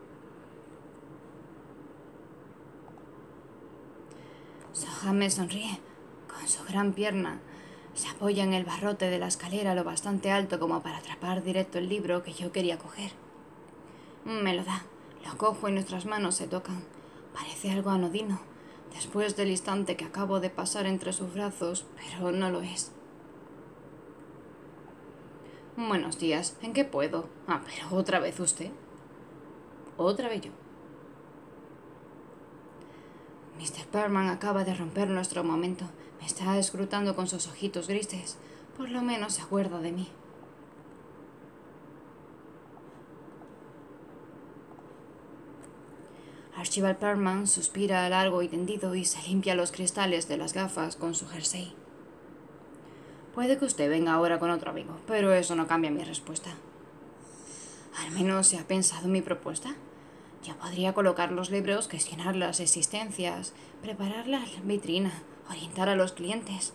Sohan me sonríe. Con su gran pierna se apoya en el barrote de la escalera lo bastante alto como para atrapar directo el libro que yo quería coger. Me lo da. Lo cojo y nuestras manos se tocan. Parece algo anodino, después del instante que acabo de pasar entre sus brazos, pero no lo es. Buenos días, ¿en qué puedo? Ah, pero otra vez usted. Otra vez yo. mister Perman acaba de romper nuestro momento. Me está escrutando con sus ojitos grises. Por lo menos se acuerda de mí. Archibald Perman suspira largo y tendido y se limpia los cristales de las gafas con su jersey. Puede que usted venga ahora con otro amigo, pero eso no cambia mi respuesta. Al menos se ha pensado en mi propuesta. Yo podría colocar los libros, gestionar las existencias, preparar la vitrina, orientar a los clientes.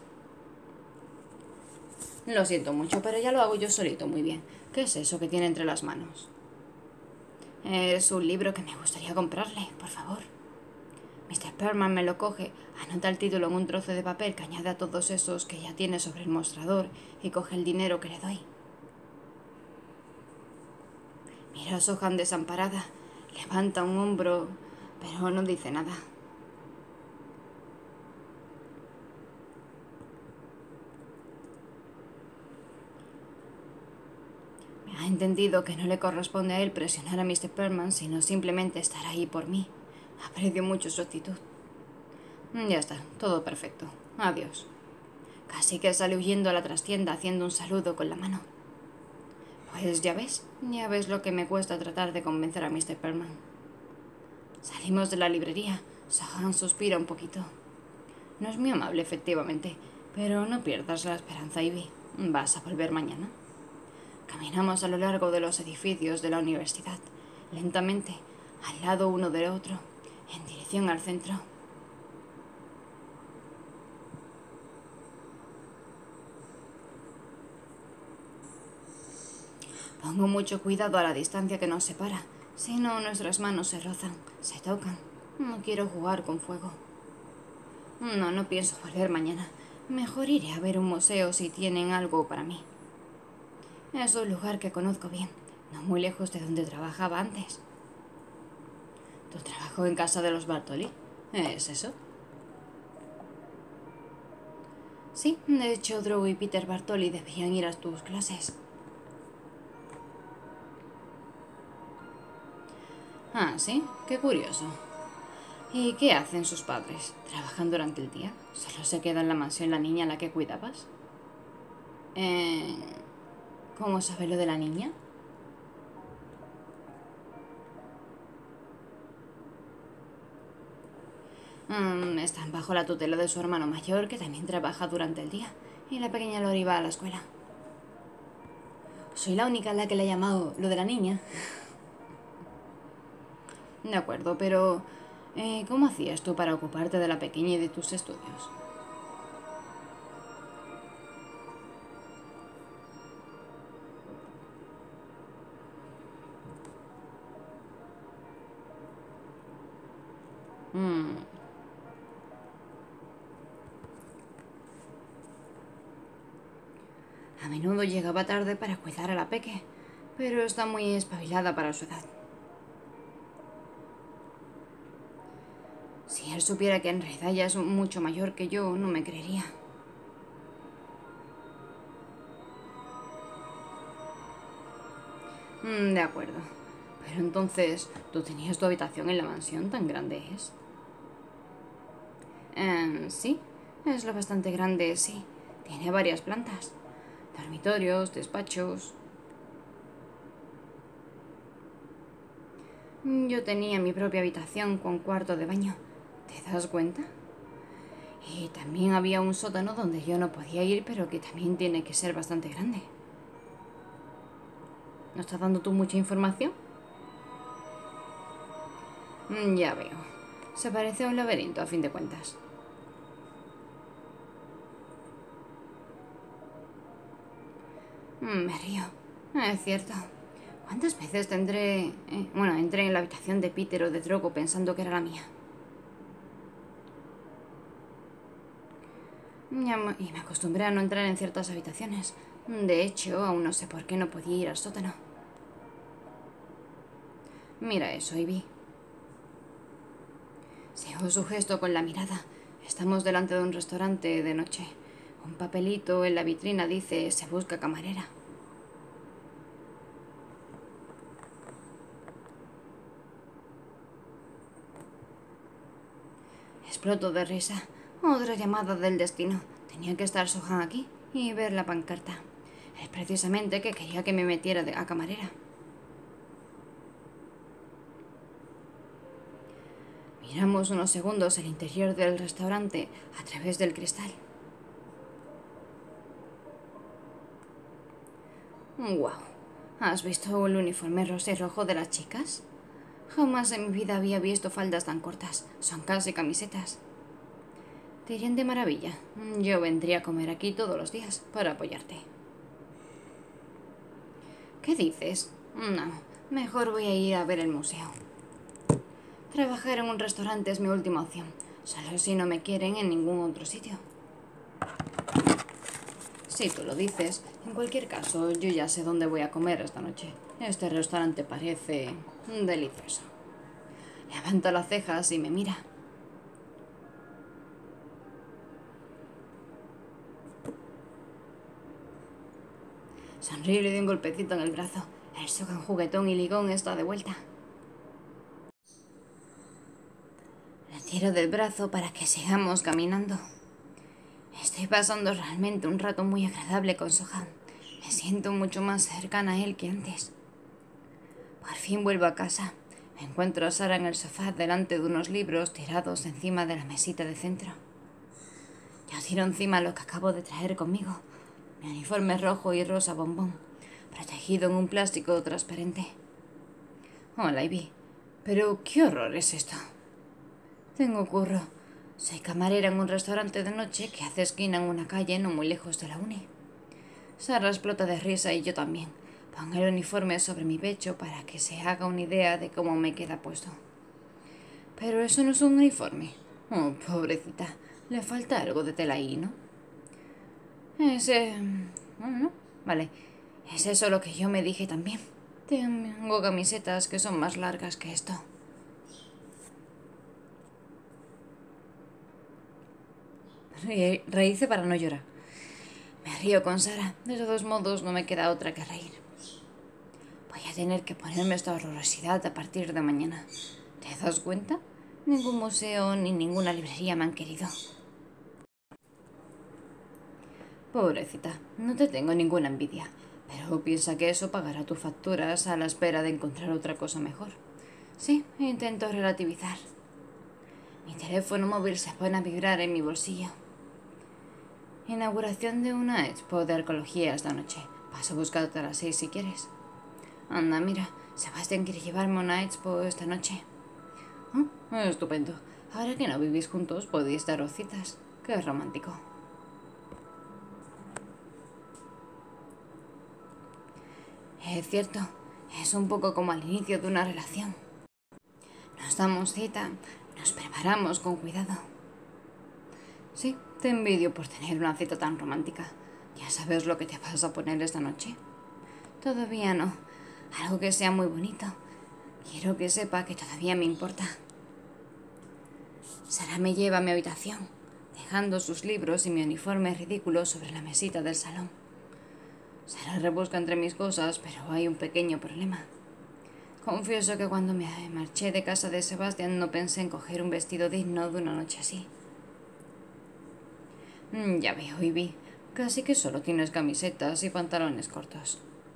Lo siento mucho, pero ya lo hago yo solito muy bien. ¿Qué es eso que tiene entre las manos? Es un libro que me gustaría comprarle, por favor. mister Perman me lo coge, anota el título en un trozo de papel que añade a todos esos que ya tiene sobre el mostrador y coge el dinero que le doy. Mira a Sohan desamparada, levanta un hombro, pero no dice nada. Ha entendido que no le corresponde a él presionar a mister Perman, sino simplemente estar ahí por mí. Aprecio mucho su actitud. Ya está, todo perfecto. Adiós. Casi que sale huyendo a la trastienda haciendo un saludo con la mano. Pues ya ves, ya ves lo que me cuesta tratar de convencer a mister Perman. Salimos de la librería. Sohan suspira un poquito. No es muy amable, efectivamente, pero no pierdas la esperanza, Ivy. ¿Vas a volver mañana? Caminamos a lo largo de los edificios de la universidad, lentamente, al lado uno del otro, en dirección al centro. Pongo mucho cuidado a la distancia que nos separa, si no nuestras manos se rozan, se tocan. No quiero jugar con fuego. No, no pienso volver mañana. Mejor iré a ver un museo si tienen algo para mí. Es un lugar que conozco bien, no muy lejos de donde trabajaba antes. ¿Tu trabajo en casa de los Bartoli? ¿Es eso? Sí, de hecho Drew y Peter Bartoli debían ir a tus clases. Ah, ¿sí? Qué curioso. ¿Y qué hacen sus padres? ¿Trabajan durante el día? ¿Solo se queda en la mansión la niña a la que cuidabas? Eh... ¿Cómo sabe lo de la niña? Mm, están bajo la tutela de su hermano mayor, que también trabaja durante el día, y la pequeña Lori va a la escuela. Soy la única a la que le ha llamado lo de la niña. De acuerdo, pero eh, ¿cómo hacías tú para ocuparte de la pequeña y de tus estudios? A menudo llegaba tarde para cuidar a la peque, pero está muy espabilada para su edad. Si él supiera que en realidad ya es mucho mayor que yo, no me creería. Mm, de acuerdo. Pero entonces, ¿tú tenías tu habitación en la mansión? ¿Tan grande es? Eh, sí, es lo bastante grande, sí. Tiene varias plantas. Dormitorios, despachos. Yo tenía mi propia habitación con cuarto de baño. ¿Te das cuenta? Y también había un sótano donde yo no podía ir, pero que también tiene que ser bastante grande. ¿No estás dando tú mucha información? Mm, ya veo. Se parece a un laberinto, a fin de cuentas. Mm, me río. Es cierto. ¿Cuántas veces tendré... Eh, bueno, entré en la habitación de Peter o de Drogo pensando que era la mía? Y me acostumbré a no entrar en ciertas habitaciones. De hecho, aún no sé por qué no podía ir al sótano. Mira eso, Ivy. Sigo su gesto con la mirada. Estamos delante de un restaurante de noche. Un papelito en la vitrina dice: se busca camarera. Exploto de risa. Otra llamada del destino. Tenía que estar Sohan aquí y ver la pancarta. Es precisamente que quería que me metiera a camarera. Miramos unos segundos el interior del restaurante a través del cristal. ¡Guau! ¿Has visto el uniforme rosa y rojo de las chicas? Jamás en mi vida había visto faldas tan cortas. Son casi camisetas. Te irían de maravilla. Yo vendría a comer aquí todos los días para apoyarte. ¿Qué dices? No, mejor voy a ir a ver el museo. Trabajar en un restaurante es mi última opción. Solo si no me quieren en ningún otro sitio. Si tú lo dices. En cualquier caso, yo ya sé dónde voy a comer esta noche. Este restaurante parece delicioso. Levanta las cejas y me mira. Sonríe y le doy un golpecito en el brazo. El Sohan juguetón y ligón está de vuelta. Le tiro del brazo para que sigamos caminando. Estoy pasando realmente un rato muy agradable con Sohan. Me siento mucho más cercana a él que antes. Por fin vuelvo a casa. Me encuentro a Sara en el sofá delante de unos libros tirados encima de la mesita de centro. Yo tiro encima lo que acabo de traer conmigo. Mi uniforme rojo y rosa bombón, protegido en un plástico transparente. Hola, Ivy. Pero, ¿qué horror es esto? Tengo curro. Soy camarera en un restaurante de noche que hace esquina en una calle no muy lejos de la uni. Sara explota de risa y yo también. Pongo el uniforme sobre mi pecho para que se haga una idea de cómo me queda puesto. Pero eso no es un uniforme. Oh, pobrecita. Le falta algo de tela ahí, ¿no? Ese... Bueno, no. Vale. Es eso lo que yo me dije también. Tengo camisetas que son más largas que esto. Reíce para no llorar. Me río con Sara. De todos modos, no me queda otra que reír. Voy a tener que ponerme esta horrorosidad a partir de mañana. ¿Te das cuenta? Ningún museo ni ninguna librería me han querido. Pobrecita, no te tengo ninguna envidia, pero piensa que eso pagará tus facturas a la espera de encontrar otra cosa mejor. Sí, intento relativizar. Mi teléfono móvil se pone a vibrar en mi bolsillo. Inauguración de una expo de arqueología esta noche. Paso a buscarte a las seis si quieres. Anda, mira, Sebastián quiere llevarme a una expo esta noche. Oh, estupendo. Ahora que no vivís juntos, podéis daros citas. Qué romántico. Es cierto, es un poco como al inicio de una relación. Nos damos cita, nos preparamos con cuidado. Sí, te envidio por tener una cita tan romántica. ¿Ya sabes lo que te vas a poner esta noche? Todavía no. Algo que sea muy bonito. Quiero que sepa que todavía me importa. Sara me lleva a mi habitación, dejando sus libros y mi uniforme ridículo sobre la mesita del salón. Sara rebusca entre mis cosas, pero hay un pequeño problema. Confieso que cuando me marché de casa de Sebastián no pensé en coger un vestido digno de una noche así. Ya veo, Ivy. Casi que solo tienes camisetas y pantalones cortos.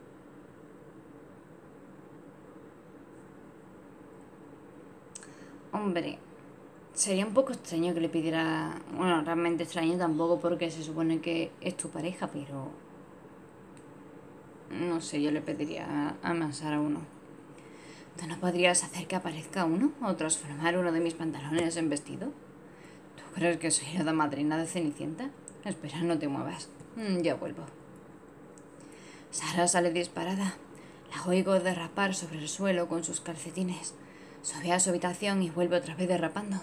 Hombre, sería un poco extraño que le pidiera... Bueno, realmente extraño tampoco porque se supone que es tu pareja, pero... No sé, yo le pediría amasar a uno. ¿Tú no podrías hacer que aparezca uno o transformar uno de mis pantalones en vestido? ¿Tú crees que soy la madrina de Cenicienta? Espera, no te muevas. Ya vuelvo. Sara sale disparada. La oigo derrapar sobre el suelo con sus calcetines. Sube a su habitación y vuelve otra vez derrapando.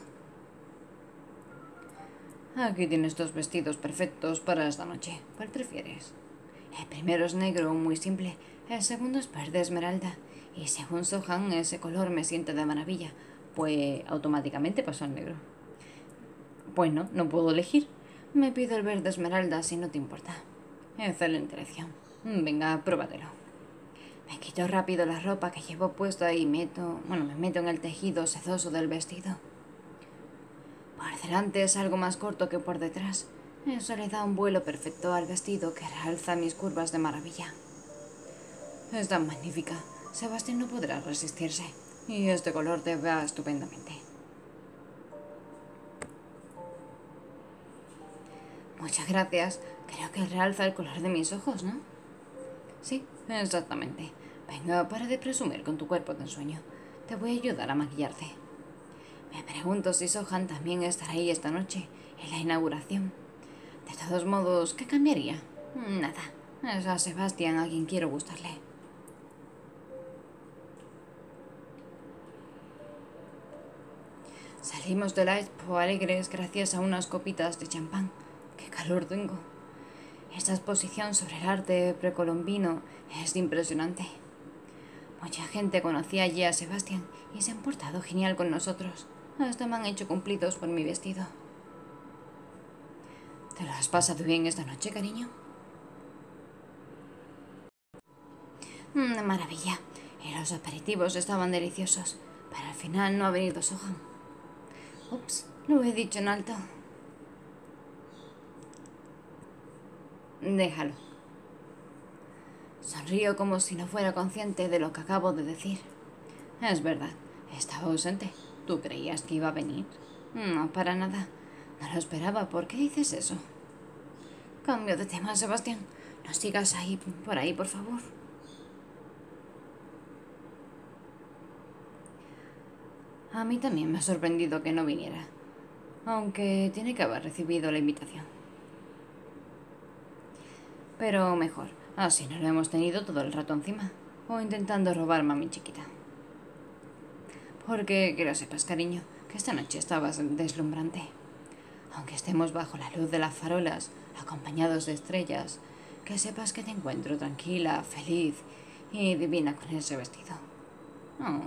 Aquí tienes dos vestidos perfectos para esta noche. ¿Cuál prefieres? El primero es negro, muy simple. El segundo es verde esmeralda. Y según Sohan, ese color me siente de maravilla. Pues automáticamente paso al negro. Bueno, no puedo elegir. Me pido el verde esmeralda si no te importa. Excelente elección. Venga, pruébatelo. Me quito rápido la ropa que llevo puesta y meto... Bueno, me meto en el tejido sedoso del vestido. Por delante es algo más corto que por detrás. Eso le da un vuelo perfecto al vestido que realza mis curvas de maravilla. Es tan magnífica. Sebastián no podrá resistirse. Y este color te va estupendamente. Muchas gracias. Creo que realza el color de mis ojos, ¿no? Sí, exactamente. Venga, para de presumir con tu cuerpo de ensueño. Te voy a ayudar a maquillarte. Me pregunto si Sohan también estará ahí esta noche, en la inauguración. De todos modos, ¿qué cambiaría? Nada. Es a Sebastián a quien quiero gustarle. Salimos de la expo alegres gracias a unas copitas de champán. ¡Qué calor tengo! Esta exposición sobre el arte precolombino es impresionante. Mucha gente conocía allí a Sebastián y se han portado genial con nosotros. Hasta me han hecho cumplidos por mi vestido. ¿Te lo has pasado bien esta noche, cariño? Mm, de maravilla. Y los aperitivos estaban deliciosos. Pero al final no ha venido Sohan. Ups, lo he dicho en alto. Déjalo. Sonrío como si no fuera consciente de lo que acabo de decir. Es verdad, estaba ausente. ¿Tú creías que iba a venir? No, para nada. No lo esperaba. ¿Por qué dices eso? Cambio de tema, Sebastián. No sigas ahí, por ahí, por favor. A mí también me ha sorprendido que no viniera. Aunque tiene que haber recibido la invitación. Pero mejor, así no lo hemos tenido todo el rato encima. O intentando robarme a mi chiquita. Porque, que lo sepas, cariño, que esta noche estabas deslumbrante. Aunque estemos bajo la luz de las farolas, acompañados de estrellas, que sepas que te encuentro tranquila, feliz y divina con ese vestido. Oh.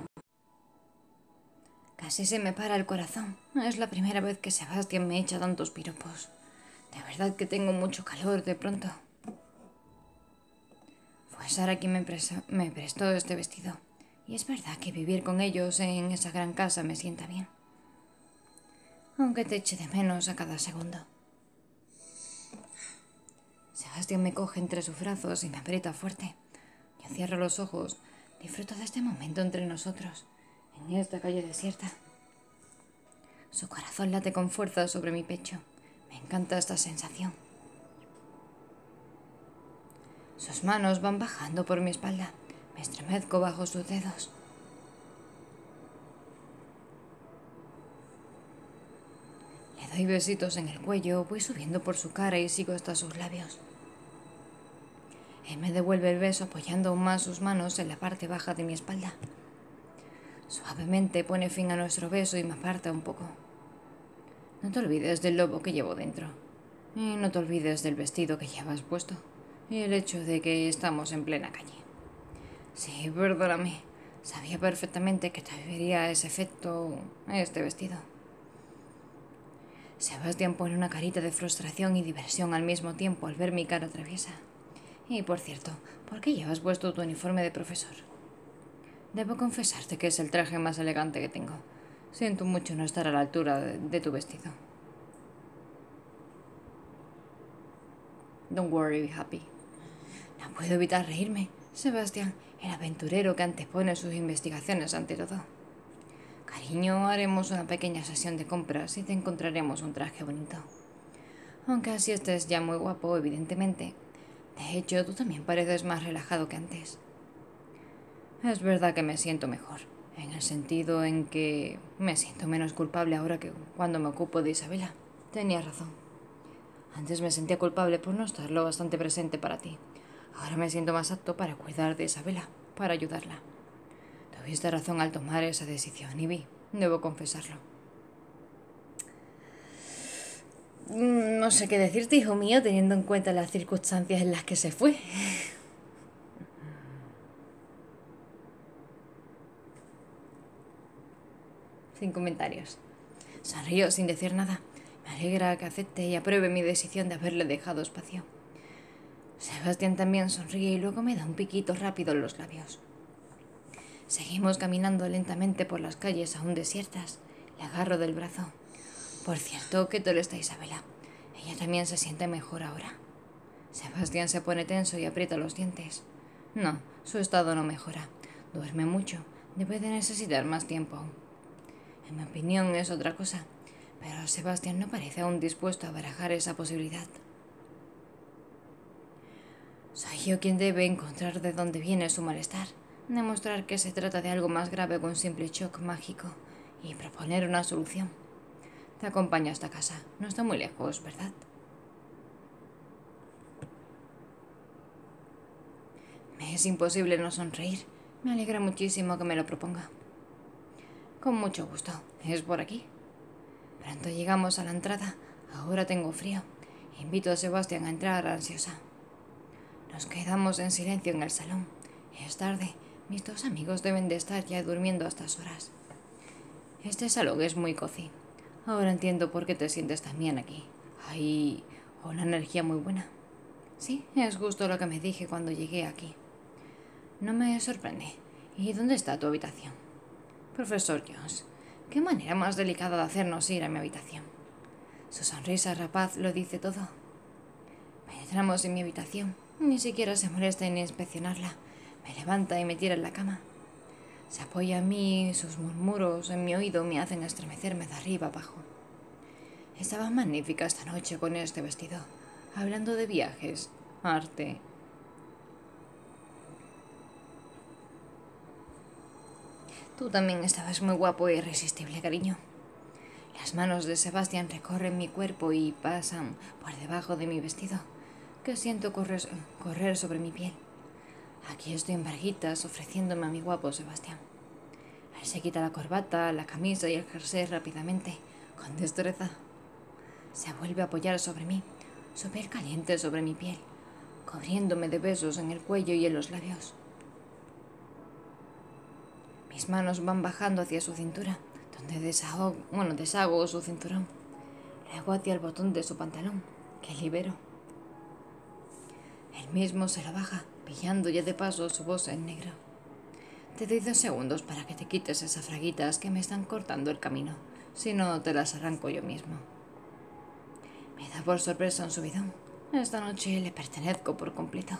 Casi se me para el corazón. Es la primera vez que Sebastián me echa tantos piropos. De verdad que tengo mucho calor de pronto. Fue Sara quien me, presa, me prestó este vestido. Y es verdad que vivir con ellos en esa gran casa me sienta bien. Aunque te eche de menos a cada segundo. Sebastián me coge entre sus brazos y me aprieta fuerte. Yo cierro los ojos, disfruto de este momento entre nosotros, en esta calle desierta. Su corazón late con fuerza sobre mi pecho. Me encanta esta sensación. Sus manos van bajando por mi espalda. Me estremezco bajo sus dedos. Le doy besitos en el cuello, voy subiendo por su cara y sigo hasta sus labios. Él me devuelve el beso apoyando aún más sus manos en la parte baja de mi espalda. Suavemente pone fin a nuestro beso y me aparta un poco. No te olvides del lobo que llevo dentro. Y no te olvides del vestido que llevas puesto y el hecho de que estamos en plena calle. Sí, perdóname. Sabía perfectamente que te vería ese efecto este vestido. Sebastián pone una carita de frustración y diversión al mismo tiempo al ver mi cara traviesa. Y por cierto, ¿por qué llevas puesto tu uniforme de profesor? Debo confesarte que es el traje más elegante que tengo. Siento mucho no estar a la altura de, de tu vestido. Don't worry, be happy. No puedo evitar reírme. Sebastián, el aventurero que antepone sus investigaciones ante todo. Cariño, haremos una pequeña sesión de compras y te encontraremos un traje bonito. Aunque así estés ya muy guapo, evidentemente. De hecho, tú también pareces más relajado que antes. Es verdad que me siento mejor, en el sentido en que me siento menos culpable ahora que cuando me ocupo de Isabela. Tenías razón. Antes me sentía culpable por no estar lo bastante presente para ti. Ahora me siento más apto para cuidar de Isabela, para ayudarla. Tuviste razón al tomar esa decisión, Ivy. Debo confesarlo. No sé qué decirte, hijo mío, teniendo en cuenta las circunstancias en las que se fue. Sin comentarios. Sonrío sin decir nada. Me alegra que acepte y apruebe mi decisión de haberle dejado espacio. Sebastián también sonríe y luego me da un piquito rápido en los labios. Seguimos caminando lentamente por las calles aún desiertas. Le agarro del brazo. Por cierto, ¿qué tal está Isabela? Ella también se siente mejor ahora. Sebastián se pone tenso y aprieta los dientes. No, su estado no mejora. Duerme mucho. Debe de necesitar más tiempo aún. En mi opinión es otra cosa, pero Sebastián no parece aún dispuesto a barajar esa posibilidad. Soy yo quien debe encontrar de dónde viene su malestar, demostrar que se trata de algo más grave que un simple shock mágico y proponer una solución. Te acompaño hasta casa. No está muy lejos, ¿verdad? Me es imposible no sonreír. Me alegra muchísimo que me lo proponga. Con mucho gusto. ¿Es por aquí? Pronto llegamos a la entrada. Ahora tengo frío. Invito a Sebastián a entrar ansiosa. Nos quedamos en silencio en el salón. Es tarde. Mis dos amigos deben de estar ya durmiendo a estas horas. Este salón es muy cozy. Ahora entiendo por qué te sientes tan bien aquí. Hay una energía muy buena. Sí, es justo lo que me dije cuando llegué aquí. No me sorprende. ¿Y dónde está tu habitación? Profesor Jones, qué manera más delicada de hacernos ir a mi habitación. Su sonrisa rapaz lo dice todo. Penetramos en mi habitación. Ni siquiera se molesta en inspeccionarla. Me levanta y me tira en la cama. Se apoya en mí y sus murmuros en mi oído me hacen estremecerme de arriba abajo. Estaba magnífica esta noche con este vestido, hablando de viajes, arte. Tú también estabas muy guapo e irresistible, cariño. Las manos de Sebastián recorren mi cuerpo y pasan por debajo de mi vestido, que siento correr, correr sobre mi piel. Aquí estoy en braguitas ofreciéndome a mi guapo Sebastián. Él se quita la corbata, la camisa y el jersey rápidamente, con destreza. Se vuelve a apoyar sobre mí, su piel caliente sobre mi piel, cubriéndome de besos en el cuello y en los labios. Mis manos van bajando hacia su cintura, donde deshago, bueno, deshago su cinturón. Luego hacia el botón de su pantalón, que libero. Él mismo se lo baja, pillando ya de paso su bolsa en negro. Te doy dos segundos para que te quites esas fraguitas que me están cortando el camino. Si no, te las arranco yo mismo. Me da por sorpresa un subidón. Esta noche le pertenezco por completo.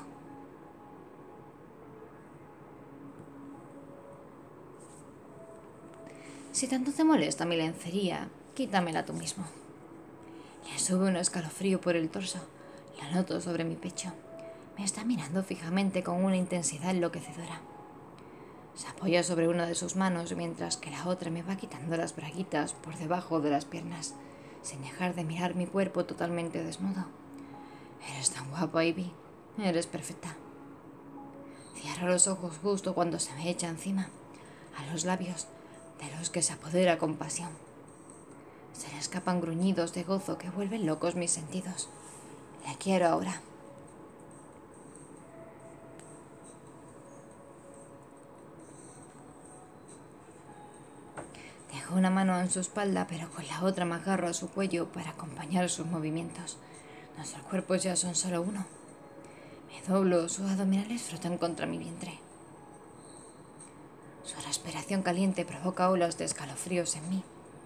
Si tanto te molesta mi lencería, quítamela tú mismo. Le sube un escalofrío por el torso. La noto sobre mi pecho. Me está mirando fijamente con una intensidad enloquecedora. Se apoya sobre una de sus manos mientras que la otra me va quitando las braguitas por debajo de las piernas, sin dejar de mirar mi cuerpo totalmente desnudo. Eres tan guapa, Ivy. Eres perfecta. Cierro los ojos justo cuando se me echa encima, a los labios de los que se apodera con pasión. Se le escapan gruñidos de gozo que vuelven locos mis sentidos. Le quiero ahora. Dejo una mano en su espalda, pero con la otra me agarro a su cuello para acompañar sus movimientos. Nuestros cuerpos ya son solo uno. Me doblo, sus abdominales frotan contra mi vientre. Su respiración caliente provoca olas de escalofríos en mí.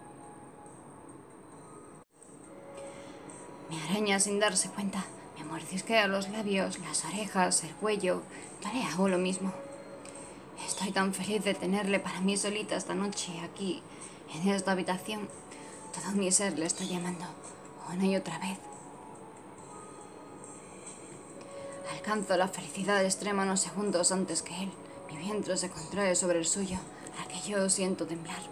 Me araña sin darse cuenta. Me mordisquea los labios, las orejas, el cuello. Yo le hago lo mismo. Estoy tan feliz de tenerle para mí solita esta noche, aquí, en esta habitación. Todo mi ser le está llamando, una y otra vez. Alcanzo la felicidad extrema unos segundos antes que él. Mi vientre se contrae sobre el suyo, al que yo siento temblar.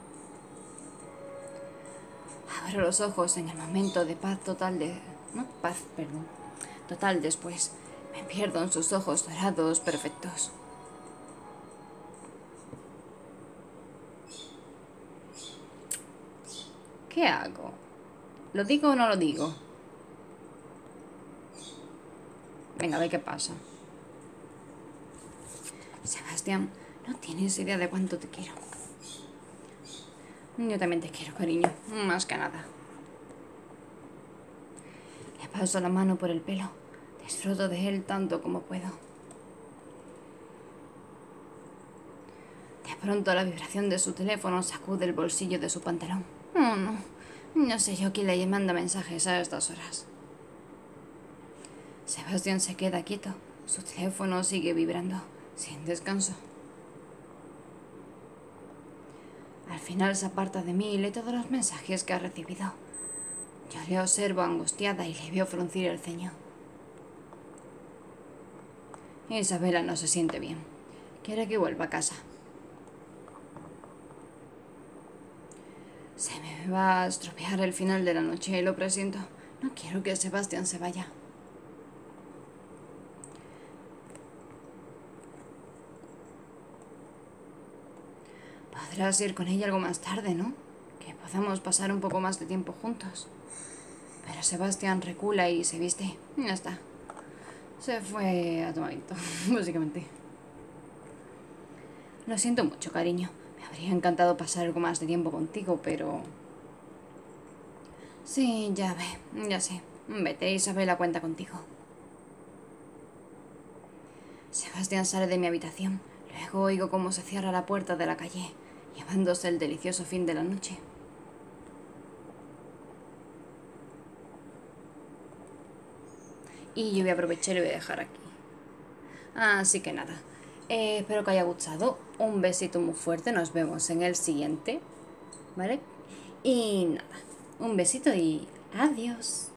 Abro los ojos en el momento de paz total de... No, paz, perdón. Total después. Me pierdo en sus ojos dorados perfectos. ¿Qué hago? ¿Lo digo o no lo digo? Venga, a ver qué pasa. Sebastián, no tienes idea de cuánto te quiero. Yo también te quiero, cariño, más que nada. Le paso la mano por el pelo. Disfruto de él tanto como puedo. De pronto la vibración de su teléfono sacude el bolsillo de su pantalón. Oh, no. No sé yo quién le manda mensajes a estas horas. Sebastián se queda quieto. Su teléfono sigue vibrando, sin descanso. Al final se aparta de mí y lee todos los mensajes que ha recibido. Yo le observo angustiada y le veo fruncir el ceño. Isabela no se siente bien. Quiere que vuelva a casa. Se me va a estropear el final de la noche, lo presiento. No quiero que Sebastián se vaya. Podrás ir con ella algo más tarde, ¿no? Que podamos pasar un poco más de tiempo juntos. Pero Sebastián recula y se viste. Ya está. Se fue a tomadito, básicamente. Lo siento mucho, cariño. Me habría encantado pasar algo más de tiempo contigo, pero... Sí, ya ve, ya sé. Vete, Isabela cuenta contigo. Sebastián sale de mi habitación. Luego oigo cómo se cierra la puerta de la calle, llevándose el delicioso fin de la noche. Y yo voy a aprovechar y voy a dejar aquí. Así que nada. Eh, espero que haya gustado. Un besito muy fuerte. Nos vemos en el siguiente. ¿Vale? Y nada. Un besito y adiós.